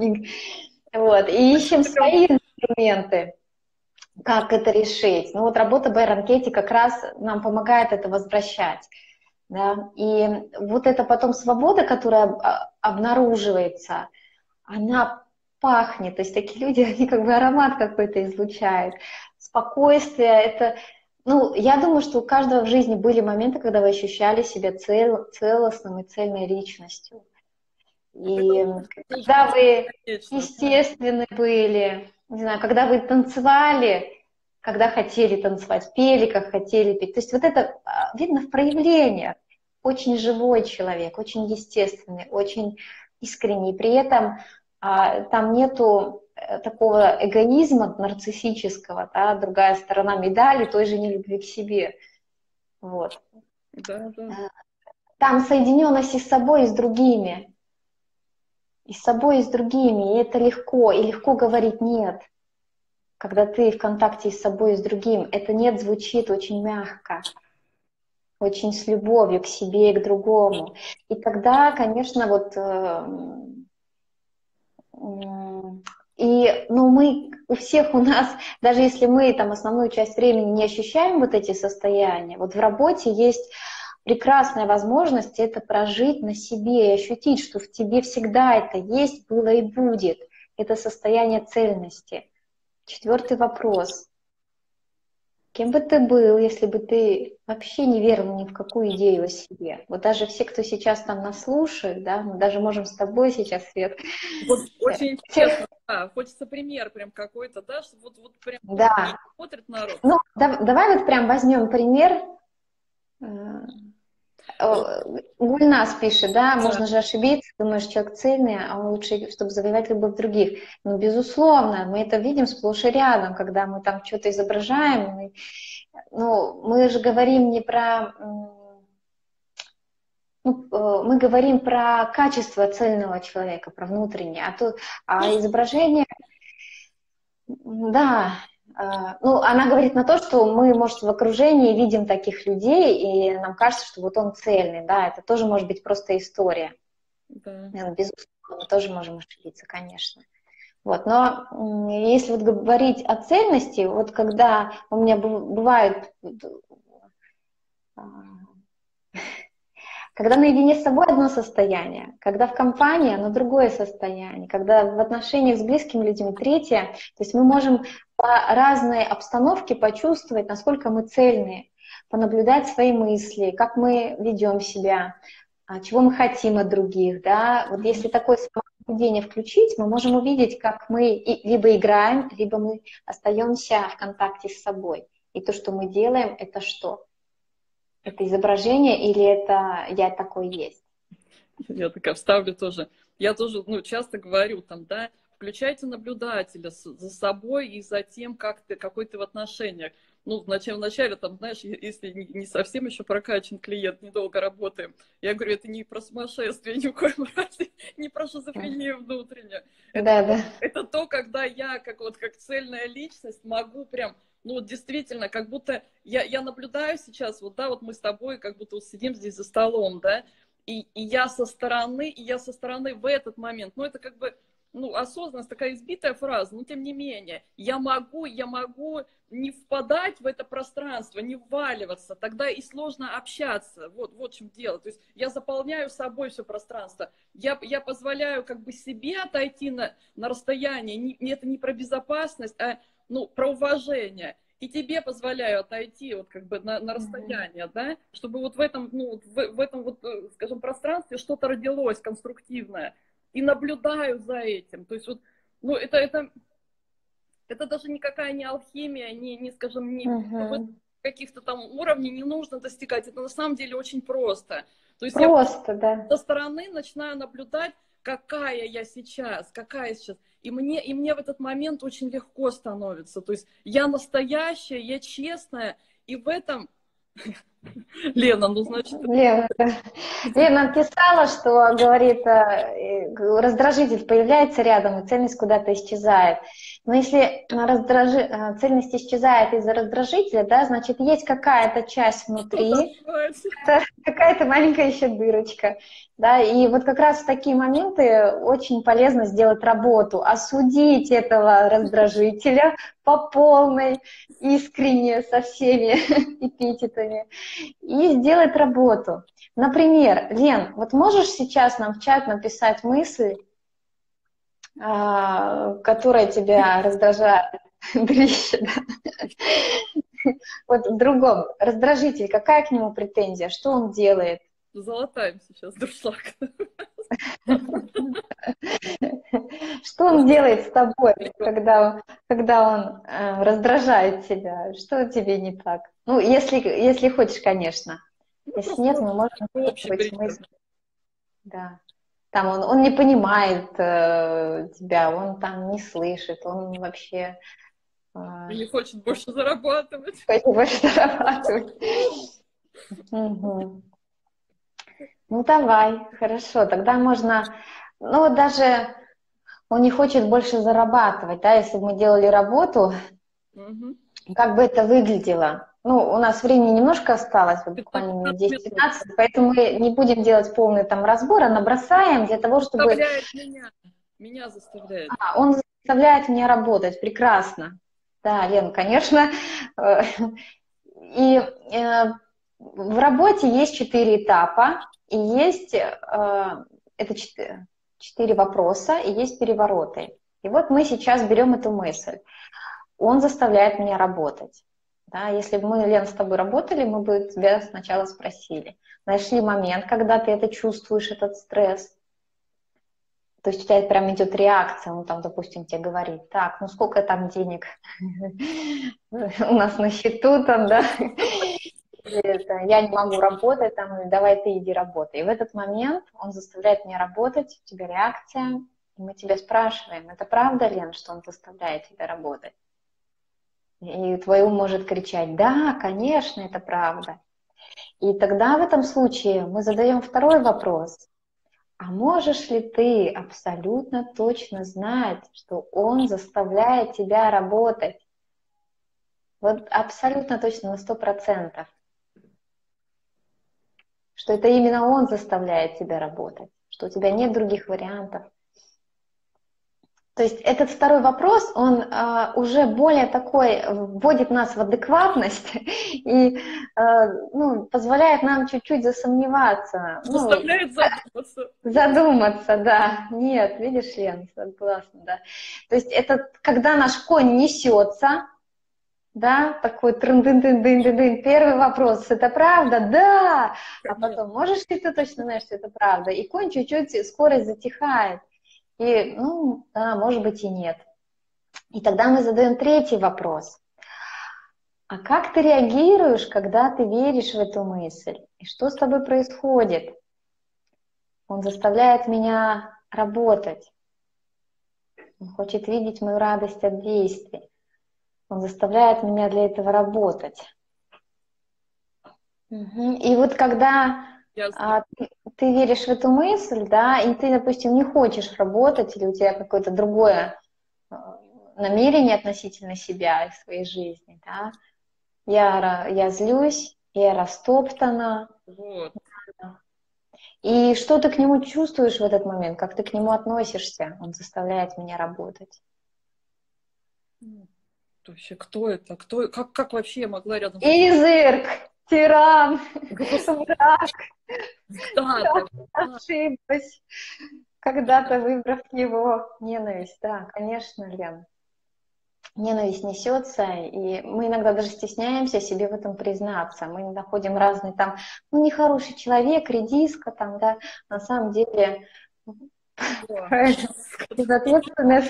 вот, и ищем свои инструменты, как это решить. Ну, вот работа Байрон Кэти как раз нам помогает это возвращать, да, и вот эта потом свобода, которая а, обнаруживается, она пахнет, то есть такие люди, они как бы аромат какой-то излучают, спокойствие, это, ну, я думаю, что у каждого в жизни были моменты, когда вы ощущали себя цел, целостным и цельной личностью, Это и тоже когда вы бесконечно. естественны были, не знаю, когда вы танцевали, когда хотели танцевать, пели, как хотели петь, то есть вот это а, видно в проявлениях, очень живой человек, очень естественный, очень искренний, при этом а, там нету э, такого эгоизма нарциссического, да, другая сторона медали, той же нелюбви к себе. Вот. Да, да. Там соединенность и с собой, и с другими. И с собой, и с другими. И это легко. И легко говорить «нет». Когда ты в контакте с собой и с другим, это «нет» звучит очень мягко, очень с любовью к себе и к другому. И тогда, конечно, вот э, и, ну, мы, у всех у нас, даже если мы там основную часть времени не ощущаем вот эти состояния, вот в работе есть прекрасная возможность это прожить на себе и ощутить, что в тебе всегда это есть, было и будет. Это состояние цельности. Четвертый вопрос. Кем бы ты был, если бы ты вообще не верил ни в какую идею о себе? Вот даже все, кто сейчас там нас слушает, да, мы даже можем с тобой сейчас, Свет. Вот очень интересно, да, хочется пример прям какой-то, да, что вот, вот прям Да. смотрит народ. Ну, да, давай вот прям возьмем пример. Гульнас пишет, да, можно же ошибиться, думаешь, человек цельный, а он лучше, чтобы завоевать любовь других. Ну, безусловно, мы это видим сплошь и рядом, когда мы там что-то изображаем. Мы, ну, мы же говорим не про... Ну, мы говорим про качество цельного человека, про внутреннее, а, то, а изображение, да, ну, она говорит на то, что мы, может, в окружении видим таких людей, и нам кажется, что вот он цельный, да, это тоже может быть просто история. Да. Безусловно, мы тоже можем ошибиться, конечно. Вот, но если вот говорить о цельности, вот когда у меня бывают... Когда наедине с собой одно состояние, когда в компании оно другое состояние, когда в отношениях с близкими людьми третье, то есть мы можем по разной обстановке почувствовать, насколько мы цельные, понаблюдать свои мысли, как мы ведем себя, чего мы хотим от других. Да? Вот если такое самонаблюдение включить, мы можем увидеть, как мы либо играем, либо мы остаемся в контакте с собой. И то, что мы делаем, это что? Это изображение или это я такой есть? Я такая вставлю тоже. Я тоже, ну, часто говорю там, да, включайте наблюдателя за собой и за тем, как ты, какой ты в отношениях. Ну, вначале, вначале там, знаешь, если не совсем еще прокачан клиент, недолго работаем, я говорю, это не про сумасшествие ни в коем разе, не про шизофрению внутреннюю. Это, да, да. это то, когда я, как вот, как цельная личность, могу прям, ну, действительно, как будто я, я наблюдаю сейчас, вот, да, вот мы с тобой как будто вот сидим здесь за столом, да, и, и я со стороны, и я со стороны в этот момент, ну, это как бы, ну, осознанность, такая избитая фраза, но тем не менее, я могу, я могу не впадать в это пространство, не вваливаться, тогда и сложно общаться, вот, вот в чем дело, то есть я заполняю собой все пространство, я, я позволяю как бы себе отойти на, на расстояние, не, это не про безопасность, а, ну, про уважение. И тебе позволяю отойти вот как бы на, на расстояние, mm-hmm. да, чтобы вот в этом, ну, в, в этом вот, скажем, пространстве что-то родилось конструктивное. И наблюдаю за этим. То есть вот, ну, это, это, это даже никакая не алхимия, не, не скажем, не mm-hmm. каких-то там уровней не нужно достигать. Это на самом деле очень просто. То есть просто, я да. со стороны начинаю наблюдать, какая я сейчас, какая сейчас. И мне, и мне в этот момент очень легко становится. То есть я настоящая, я честная, и в этом... Лена, ну значит... Лена, Лена писала, что, говорит, раздражитель появляется рядом, и цельность куда-то исчезает. Но если раздражи... цельность исчезает из-за раздражителя, да, значит, есть какая-то часть внутри, какая-то маленькая еще дырочка. Да, и вот как раз в такие моменты очень полезно сделать работу, осудить этого раздражителя по полной, искренне, со всеми эпитетами, и сделать работу. Например, Лен, вот можешь сейчас нам в чат написать мысль, которая тебя раздражает? Вот в другом. Раздражитель, какая к нему претензия? Что он делает? Золотаем сейчас, дуршлаг. Что он делает с тобой, когда, когда он э, раздражает тебя? Что тебе не так? Ну, если, если хочешь, конечно. Ну, если нет, мы можем быть мысли. Да. Там он, он не понимает э, тебя, он там не слышит, он вообще... Э, не хочет больше зарабатывать. Хочет больше зарабатывать. Угу. Ну, давай, хорошо, тогда можно, ну, даже он не хочет больше зарабатывать, да, если бы мы делали работу, угу. Как бы это выглядело? Ну, у нас времени немножко осталось, вот буквально минут десять-пятнадцать, поэтому мы не будем делать полный там разбор, а набросаем для того, чтобы... Заставляет меня, меня заставляет. А, он заставляет меня работать, прекрасно. Да, Лен, конечно. И в работе есть четыре этапа. И есть, э, это четыре, четыре вопроса, и есть перевороты. И вот мы сейчас берем эту мысль. Он заставляет меня работать. Да, если бы мы, Лен, с тобой работали, мы бы тебя сначала спросили. Нашли момент, когда ты это чувствуешь, этот стресс. То есть у тебя прям идет реакция, он там, допустим, тебе говорит, так, ну сколько там денег у нас на счету там, да, я не могу работать, там, давай ты иди работай. И в этот момент он заставляет меня работать, у тебя реакция, и мы тебя спрашиваем, это правда, Лен, что он заставляет тебя работать? И твой ум может кричать, да, конечно, это правда. И тогда в этом случае мы задаем второй вопрос. А можешь ли ты абсолютно точно знать, что он заставляет тебя работать? Вот абсолютно точно, на сто процентов. Что это именно он заставляет тебя работать, что у тебя нет других вариантов. То есть этот второй вопрос, он э, уже более такой, вводит нас в адекватность и э, ну, позволяет нам чуть-чуть засомневаться. Заставляет ну, задуматься. Задуматься, да. Нет, видишь, Лен, согласна, да. То есть это когда наш конь несется, да, такой трын-дын-дын-дын-дын, первый вопрос, это правда? Да! А потом, можешь ли ты точно знаешь, что это правда? И конь чуть-чуть, скорость затихает. И, ну, да, может быть и нет. И тогда мы задаем третий вопрос. А как ты реагируешь, когда ты веришь в эту мысль? И что с тобой происходит? Он заставляет меня работать. Он хочет видеть мою радость от действий. Он заставляет меня для этого работать. Угу. И вот когда а, ты, ты веришь в эту мысль, да, и ты, допустим, не хочешь работать, или у тебя какое-то другое намерение относительно себя и своей жизни, да, я, я злюсь, я растоптана. Вот. И что ты к нему чувствуешь в этот момент, как ты к нему относишься? Он заставляет меня работать. Вообще, кто это? Кто, как, как вообще я могла рядом с... Изырк, тиран, враг. Да, ошиблась, когда-то выбрав его. Ненависть, да, конечно, Лен. Ненависть несется, и мы иногда даже стесняемся себе в этом признаться. Мы находим разные там, ну, нехороший человек, редиска там, да, на самом деле безответственная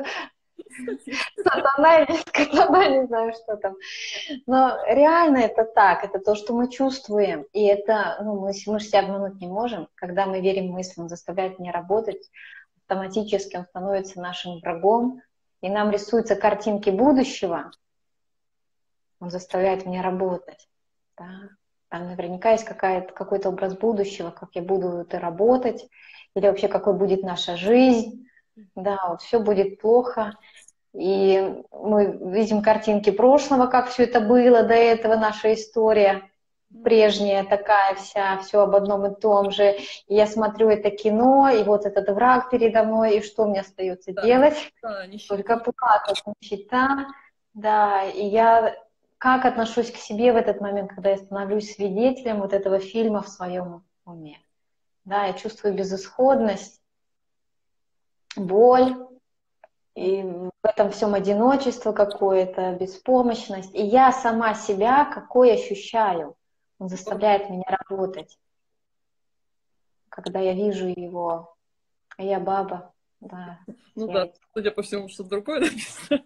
сатана или сатана, не знаю, что там. Но реально это так, это то, что мы чувствуем. И это, ну, мы, мы же себя обмануть не можем. Когда мы верим в мысль, он заставляет меня работать, автоматически он становится нашим врагом, и нам рисуются картинки будущего, он заставляет меня работать. Да? Там наверняка есть какой-то образ будущего, как я буду это работать, или вообще какой будет наша жизнь. Да, вот все будет плохо. И мы видим картинки прошлого, как все это было до этого, наша история прежняя такая вся, все об одном и том же. И я смотрю это кино, и вот этот враг передо мной, и что мне остается да, делать? Да, только плакать, нищета. Да, и я как отношусь к себе в этот момент, когда я становлюсь свидетелем вот этого фильма в своем уме? Да, я чувствую безысходность, боль, и в этом всем одиночество какое-то, беспомощность. И я сама себя какой ощущаю. Он заставляет меня работать. Когда я вижу его, а я баба. Да, ну я... да, судя по всему, что другое написано.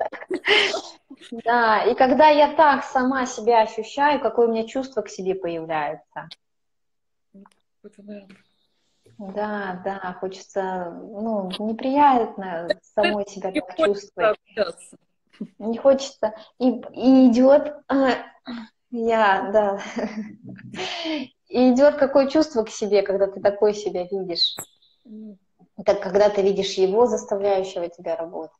Да, и когда я так сама себя ощущаю, какое у меня чувство к себе появляется. Это, наверное... Да, да, хочется, ну, неприятно самой себя так чувствовать. Не хочется. И, и идет, я, да, и идет какое чувство к себе, когда ты такой себя видишь. Это когда ты видишь его, заставляющего тебя работать.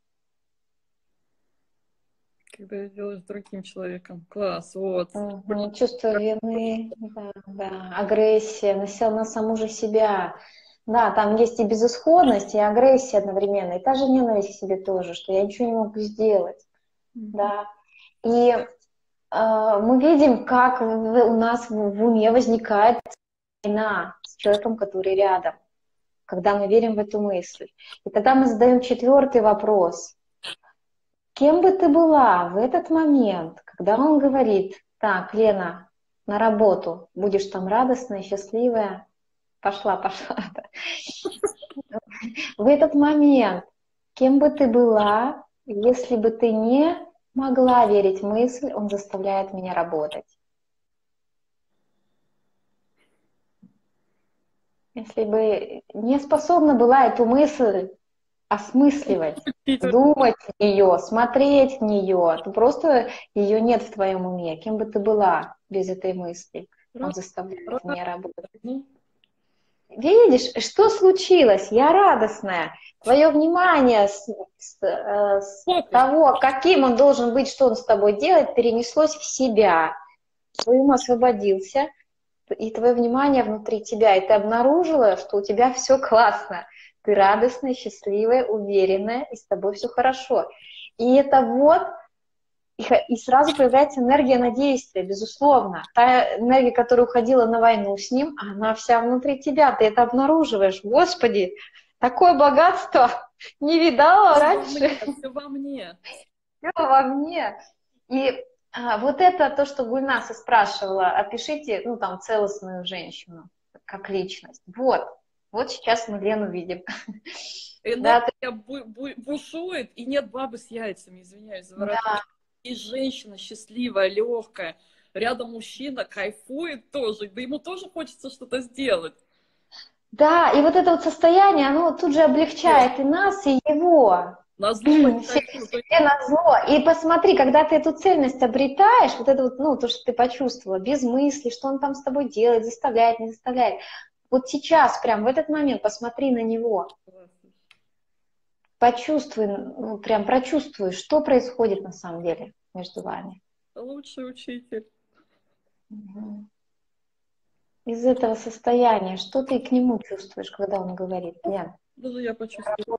Когда делаешь с другим человеком. Класс, вот. Угу. Чувство вины, да, да, агрессия, насел на саму же себя. Да, там есть и безысходность, и агрессия одновременно, и та же ненависть к себе тоже, что я ничего не могу сделать. Mm-hmm. Да. И э, мы видим, как в, у нас в, в уме возникает война с человеком, который рядом, когда мы верим в эту мысль. И тогда мы задаем четвертый вопрос. Кем бы ты была в этот момент, Когда он говорит, так, Лена, на работу, будешь там радостная, счастливая, пошла, пошла. В этот момент, кем бы ты была, если бы ты не могла верить в мысль, он заставляет меня работать. Если бы не способна была эту мысль осмысливать, думать в нее, смотреть в нее, то просто ее нет в твоем уме. Кем бы ты была без этой мысли, он заставляет меня работать. Видишь, что случилось? Я радостная. Твое внимание с, с, с того, каким он должен быть, что он с тобой делает, перенеслось в себя. Твой ум освободился, и твое внимание внутри тебя, и ты обнаружила, что у тебя все классно. Ты радостная, счастливая, уверенная, и с тобой все хорошо. И это вот, и сразу появляется энергия на действие, безусловно. Та энергия, которая уходила на войну с ним, она вся внутри тебя, ты это обнаруживаешь. Господи, такое богатство не видала все раньше. Все во мне. Все во мне. И а, вот это то, что Гульнаса спрашивала, опишите, ну, там, целостную женщину, как личность. Вот, вот сейчас мы Лену видим. Энергия да, бу бу бушует, и нет бабы с яйцами, извиняюсь за выражение. Да. И женщина счастливая, легкая, рядом мужчина кайфует тоже, да ему тоже хочется что-то сделать. Да, и вот это вот состояние, оно тут же облегчает и нас, и его. Назло. Все назло. И посмотри, когда ты эту цельность обретаешь, вот это вот, ну, то, что ты почувствовала, без мысли, что он там с тобой делает, заставляет, не заставляет. Вот сейчас, прям в этот момент, посмотри на него. Почувствуй, ну, прям прочувствуй, что происходит на самом деле между вами. Лучший учитель. Угу. Из этого состояния, что ты к нему чувствуешь, когда он говорит? Лен? Даже я почувствовала.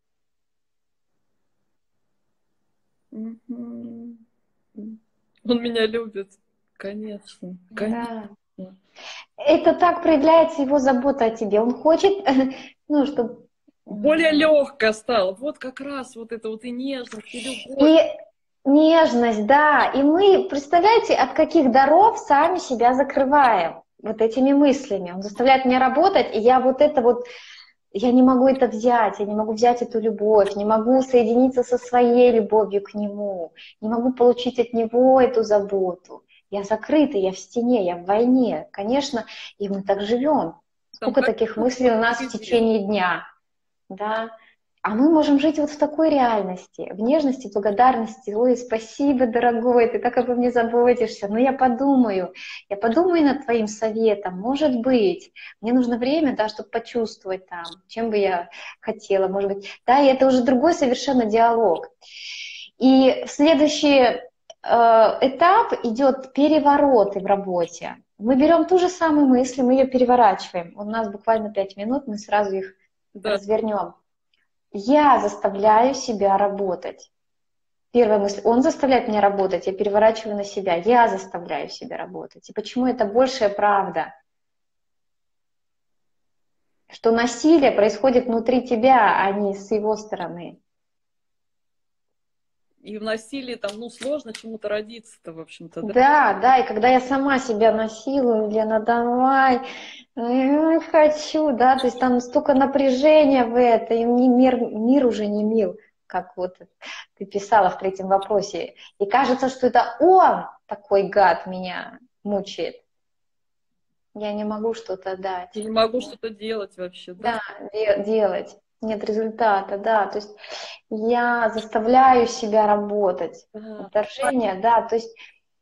Он меня любит, конечно. Конечно. Да. Это так проявляется его забота о тебе. Он хочет, ну, чтобы... Более легкая стала. Вот как раз вот это вот и нежность, и любовь. И нежность, да. И мы, представляете, от каких даров сами себя закрываем вот этими мыслями. Он заставляет меня работать, и я вот это вот... Я не могу это взять, я не могу взять эту любовь, не могу соединиться со своей любовью к нему, не могу получить от него эту заботу. Я закрыта, я в стене, я в войне. Конечно, и мы так живем. Сколько Там таких мыслей у нас в течение дня. Да? А мы можем жить вот в такой реальности, в нежности, благодарности. Ой, спасибо, дорогой, ты так обо мне заботишься. Но я подумаю, я подумаю над твоим советом. Может быть, мне нужно время, да, чтобы почувствовать там, чем бы я хотела, может быть. Да, и это уже другой совершенно диалог. И в следующий э, этап идет перевороты в работе. Мы берем ту же самую мысль, мы ее переворачиваем. У нас буквально пять минут, мы сразу их да. развернем. Я заставляю себя работать. Первая мысль, он заставляет меня работать, я переворачиваю на себя. Я заставляю себя работать. И почему это большая правда? Что насилие происходит внутри тебя, а не с его стороны. И в насилии там, ну, сложно чему-то родиться-то, в общем-то. Да? да, да, и когда я сама себя насилую, Лена, давай, я хочу, да, то есть там столько напряжения в это, и мне мир, мир уже не мил, как вот ты писала в третьем вопросе. И кажется, что это он, такой гад, меня мучает. Я не могу что-то дать. Я не могу что-то делать вообще, да? Да, де- делать. Нет результата, да, то есть я заставляю себя работать. Ага. Отторжение, да, то есть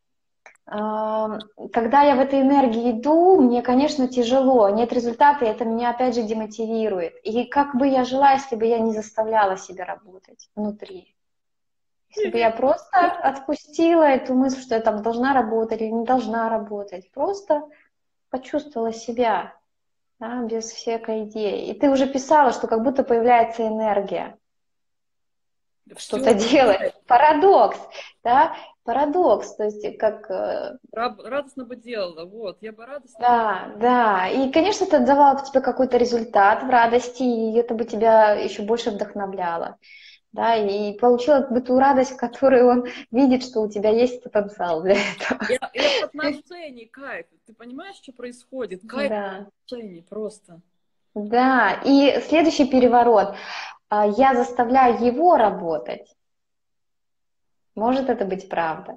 когда я в этой энергии иду, мне, конечно, тяжело, нет результата, и это меня опять же демотивирует. И как бы я жила, если бы я не заставляла себя работать внутри? Если бы я просто отпустила эту мысль, что я там должна работать или не должна работать, просто почувствовала себя, да, без всякой идеи. И ты уже писала, что как будто появляется энергия. Что-то делать. Парадокс, да? Парадокс, то есть как... Радостно бы делала, вот, я бы радостно... Да, да, и, конечно, это давало бы тебе какой-то результат в радости, и это бы тебя еще больше вдохновляло. да, и получила как бы ту радость, которую он видит, что у тебя есть потенциал для этого. И, и от отношений кайф. Ты понимаешь, что происходит? Кайф Да. отношений просто. Да, и следующий переворот. А, Я заставляю его работать. Может это быть правда?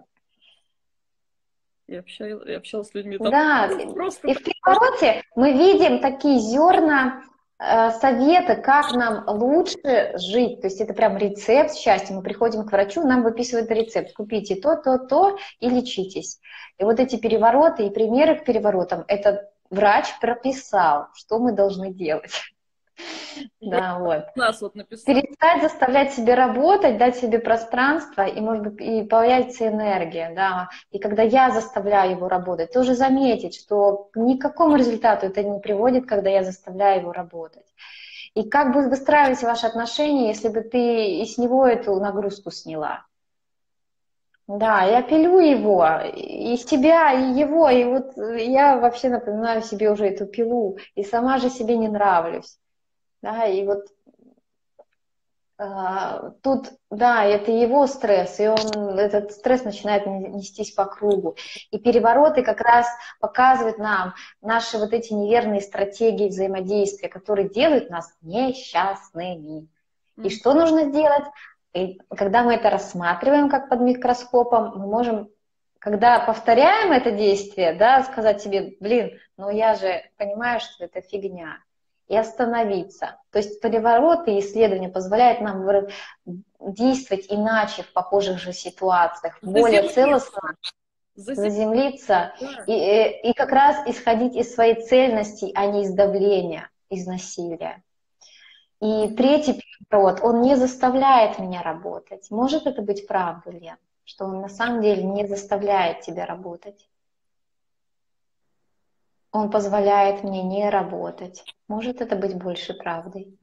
Я общалась, я общалась с людьми там. Да, Просто и в перевороте мы видим такие зерна, э, советы, как нам лучше жить. То есть это прям рецепт счастья. Мы приходим к врачу, нам выписывают рецепт. Купите то, то, то и лечитесь. И вот эти перевороты и примеры к переворотам, это врач прописал, что мы должны делать. Да, вот. нас вот написал. Перестать заставлять себе работать, дать себе пространство, и, может быть, и появится энергия, да. И когда я заставляю его работать, тоже заметить, что ни к какому результату это не приводит, когда я заставляю его работать. И как бы выстраивать ваши отношения, если бы ты и с него эту нагрузку сняла? Да, я пилю его, и себя, и его, и вот я вообще напоминаю себе уже эту пилу, и сама же себе не нравлюсь. Да, и вот а, тут, да, это его стресс, и он, этот стресс начинает нестись по кругу. И перевороты как раз показывают нам наши вот эти неверные стратегии взаимодействия, которые делают нас несчастными. И что нужно сделать? И когда мы это рассматриваем как под микроскопом, мы можем, когда повторяем это действие, да, сказать себе, блин, ну я же понимаю, что это фигня. И остановиться. То есть перевороты и исследования позволяют нам действовать иначе в похожих же ситуациях, более целостно, заземлиться, да. и, и как раз исходить из своей цельности, а не из давления, из насилия. И третий переворот, он не заставляет меня работать. Может это быть правдой, Лен? Что он на самом деле не заставляет тебя работать? Он позволяет мне не работать. Может это быть больше правдой?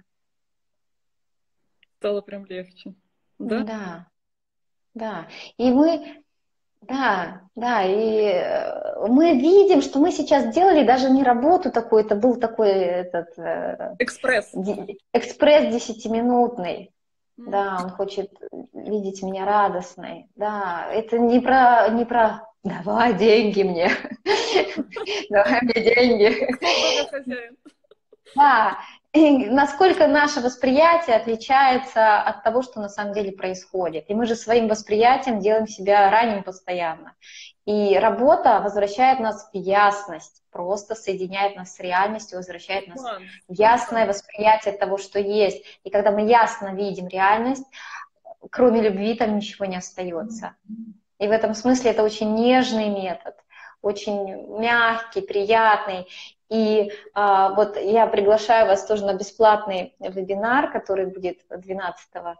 Стало прям легче. Да? Да, да. И мы, да, да, и мы видим, что мы сейчас делали даже не работу такую, это был такой этот... Экспресс. Экспресс десятиминутный. Mm. Да, он хочет видеть меня радостной. Да, это не про, не про давай деньги мне. Давай мне деньги. Да. И насколько наше восприятие отличается от того, что на самом деле происходит. И мы же своим восприятием делаем себя ранним постоянно. И работа возвращает нас в ясность, просто соединяет нас с реальностью, возвращает нас в ясное восприятие того, что есть. И когда мы ясно видим реальность, кроме любви там ничего не остается. И в этом смысле это очень нежный метод, очень мягкий, приятный. И а, вот я приглашаю вас тоже на бесплатный вебинар, который будет двенадцатого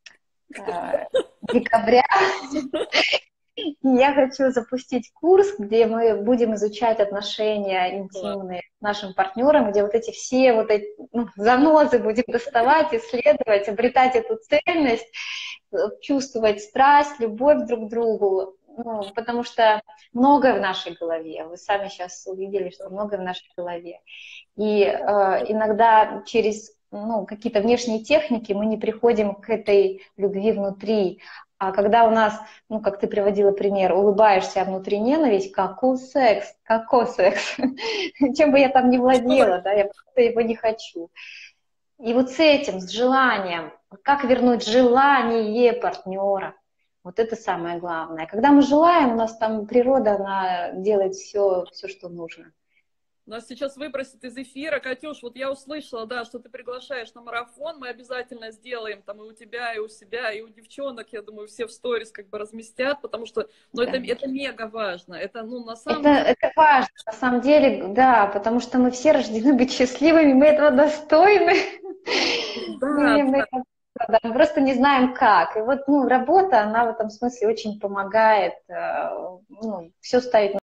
декабря. Я хочу запустить курс, где мы будем изучать отношения интимные с нашим партнером, где вот эти все вот эти ну, занозы будем доставать, исследовать, обретать эту цельность, чувствовать страсть, любовь друг к другу. Ну, потому что многое в нашей голове. Вы сами сейчас увидели, что многое в нашей голове. И э, иногда через ну, какие-то внешние техники мы не приходим к этой любви внутри. А когда у нас, ну, как ты приводила пример, улыбаешься, а внутри ненависть, какой секс, какой секс, чем бы я там ни владела, да, я просто его не хочу. И вот с этим, с желанием, как вернуть желание партнера, вот это самое главное. Когда мы желаем, у нас там природа, она делает все, все, что нужно. Нас сейчас выбросит из эфира. Катюш, вот я услышала, да, что ты приглашаешь на марафон, мы обязательно сделаем там и у тебя, и у себя, и у девчонок, я думаю, все в сторис как бы разместят, потому что, ну, да. это, это мега важно, это, ну, на самом это, деле... Это важно, на самом деле, да, потому что мы все рождены быть счастливыми, мы этого достойны. Да, мы, да. Мы, да, мы просто не знаем как. И вот, ну, работа, она в этом смысле очень помогает, ну, все ставить на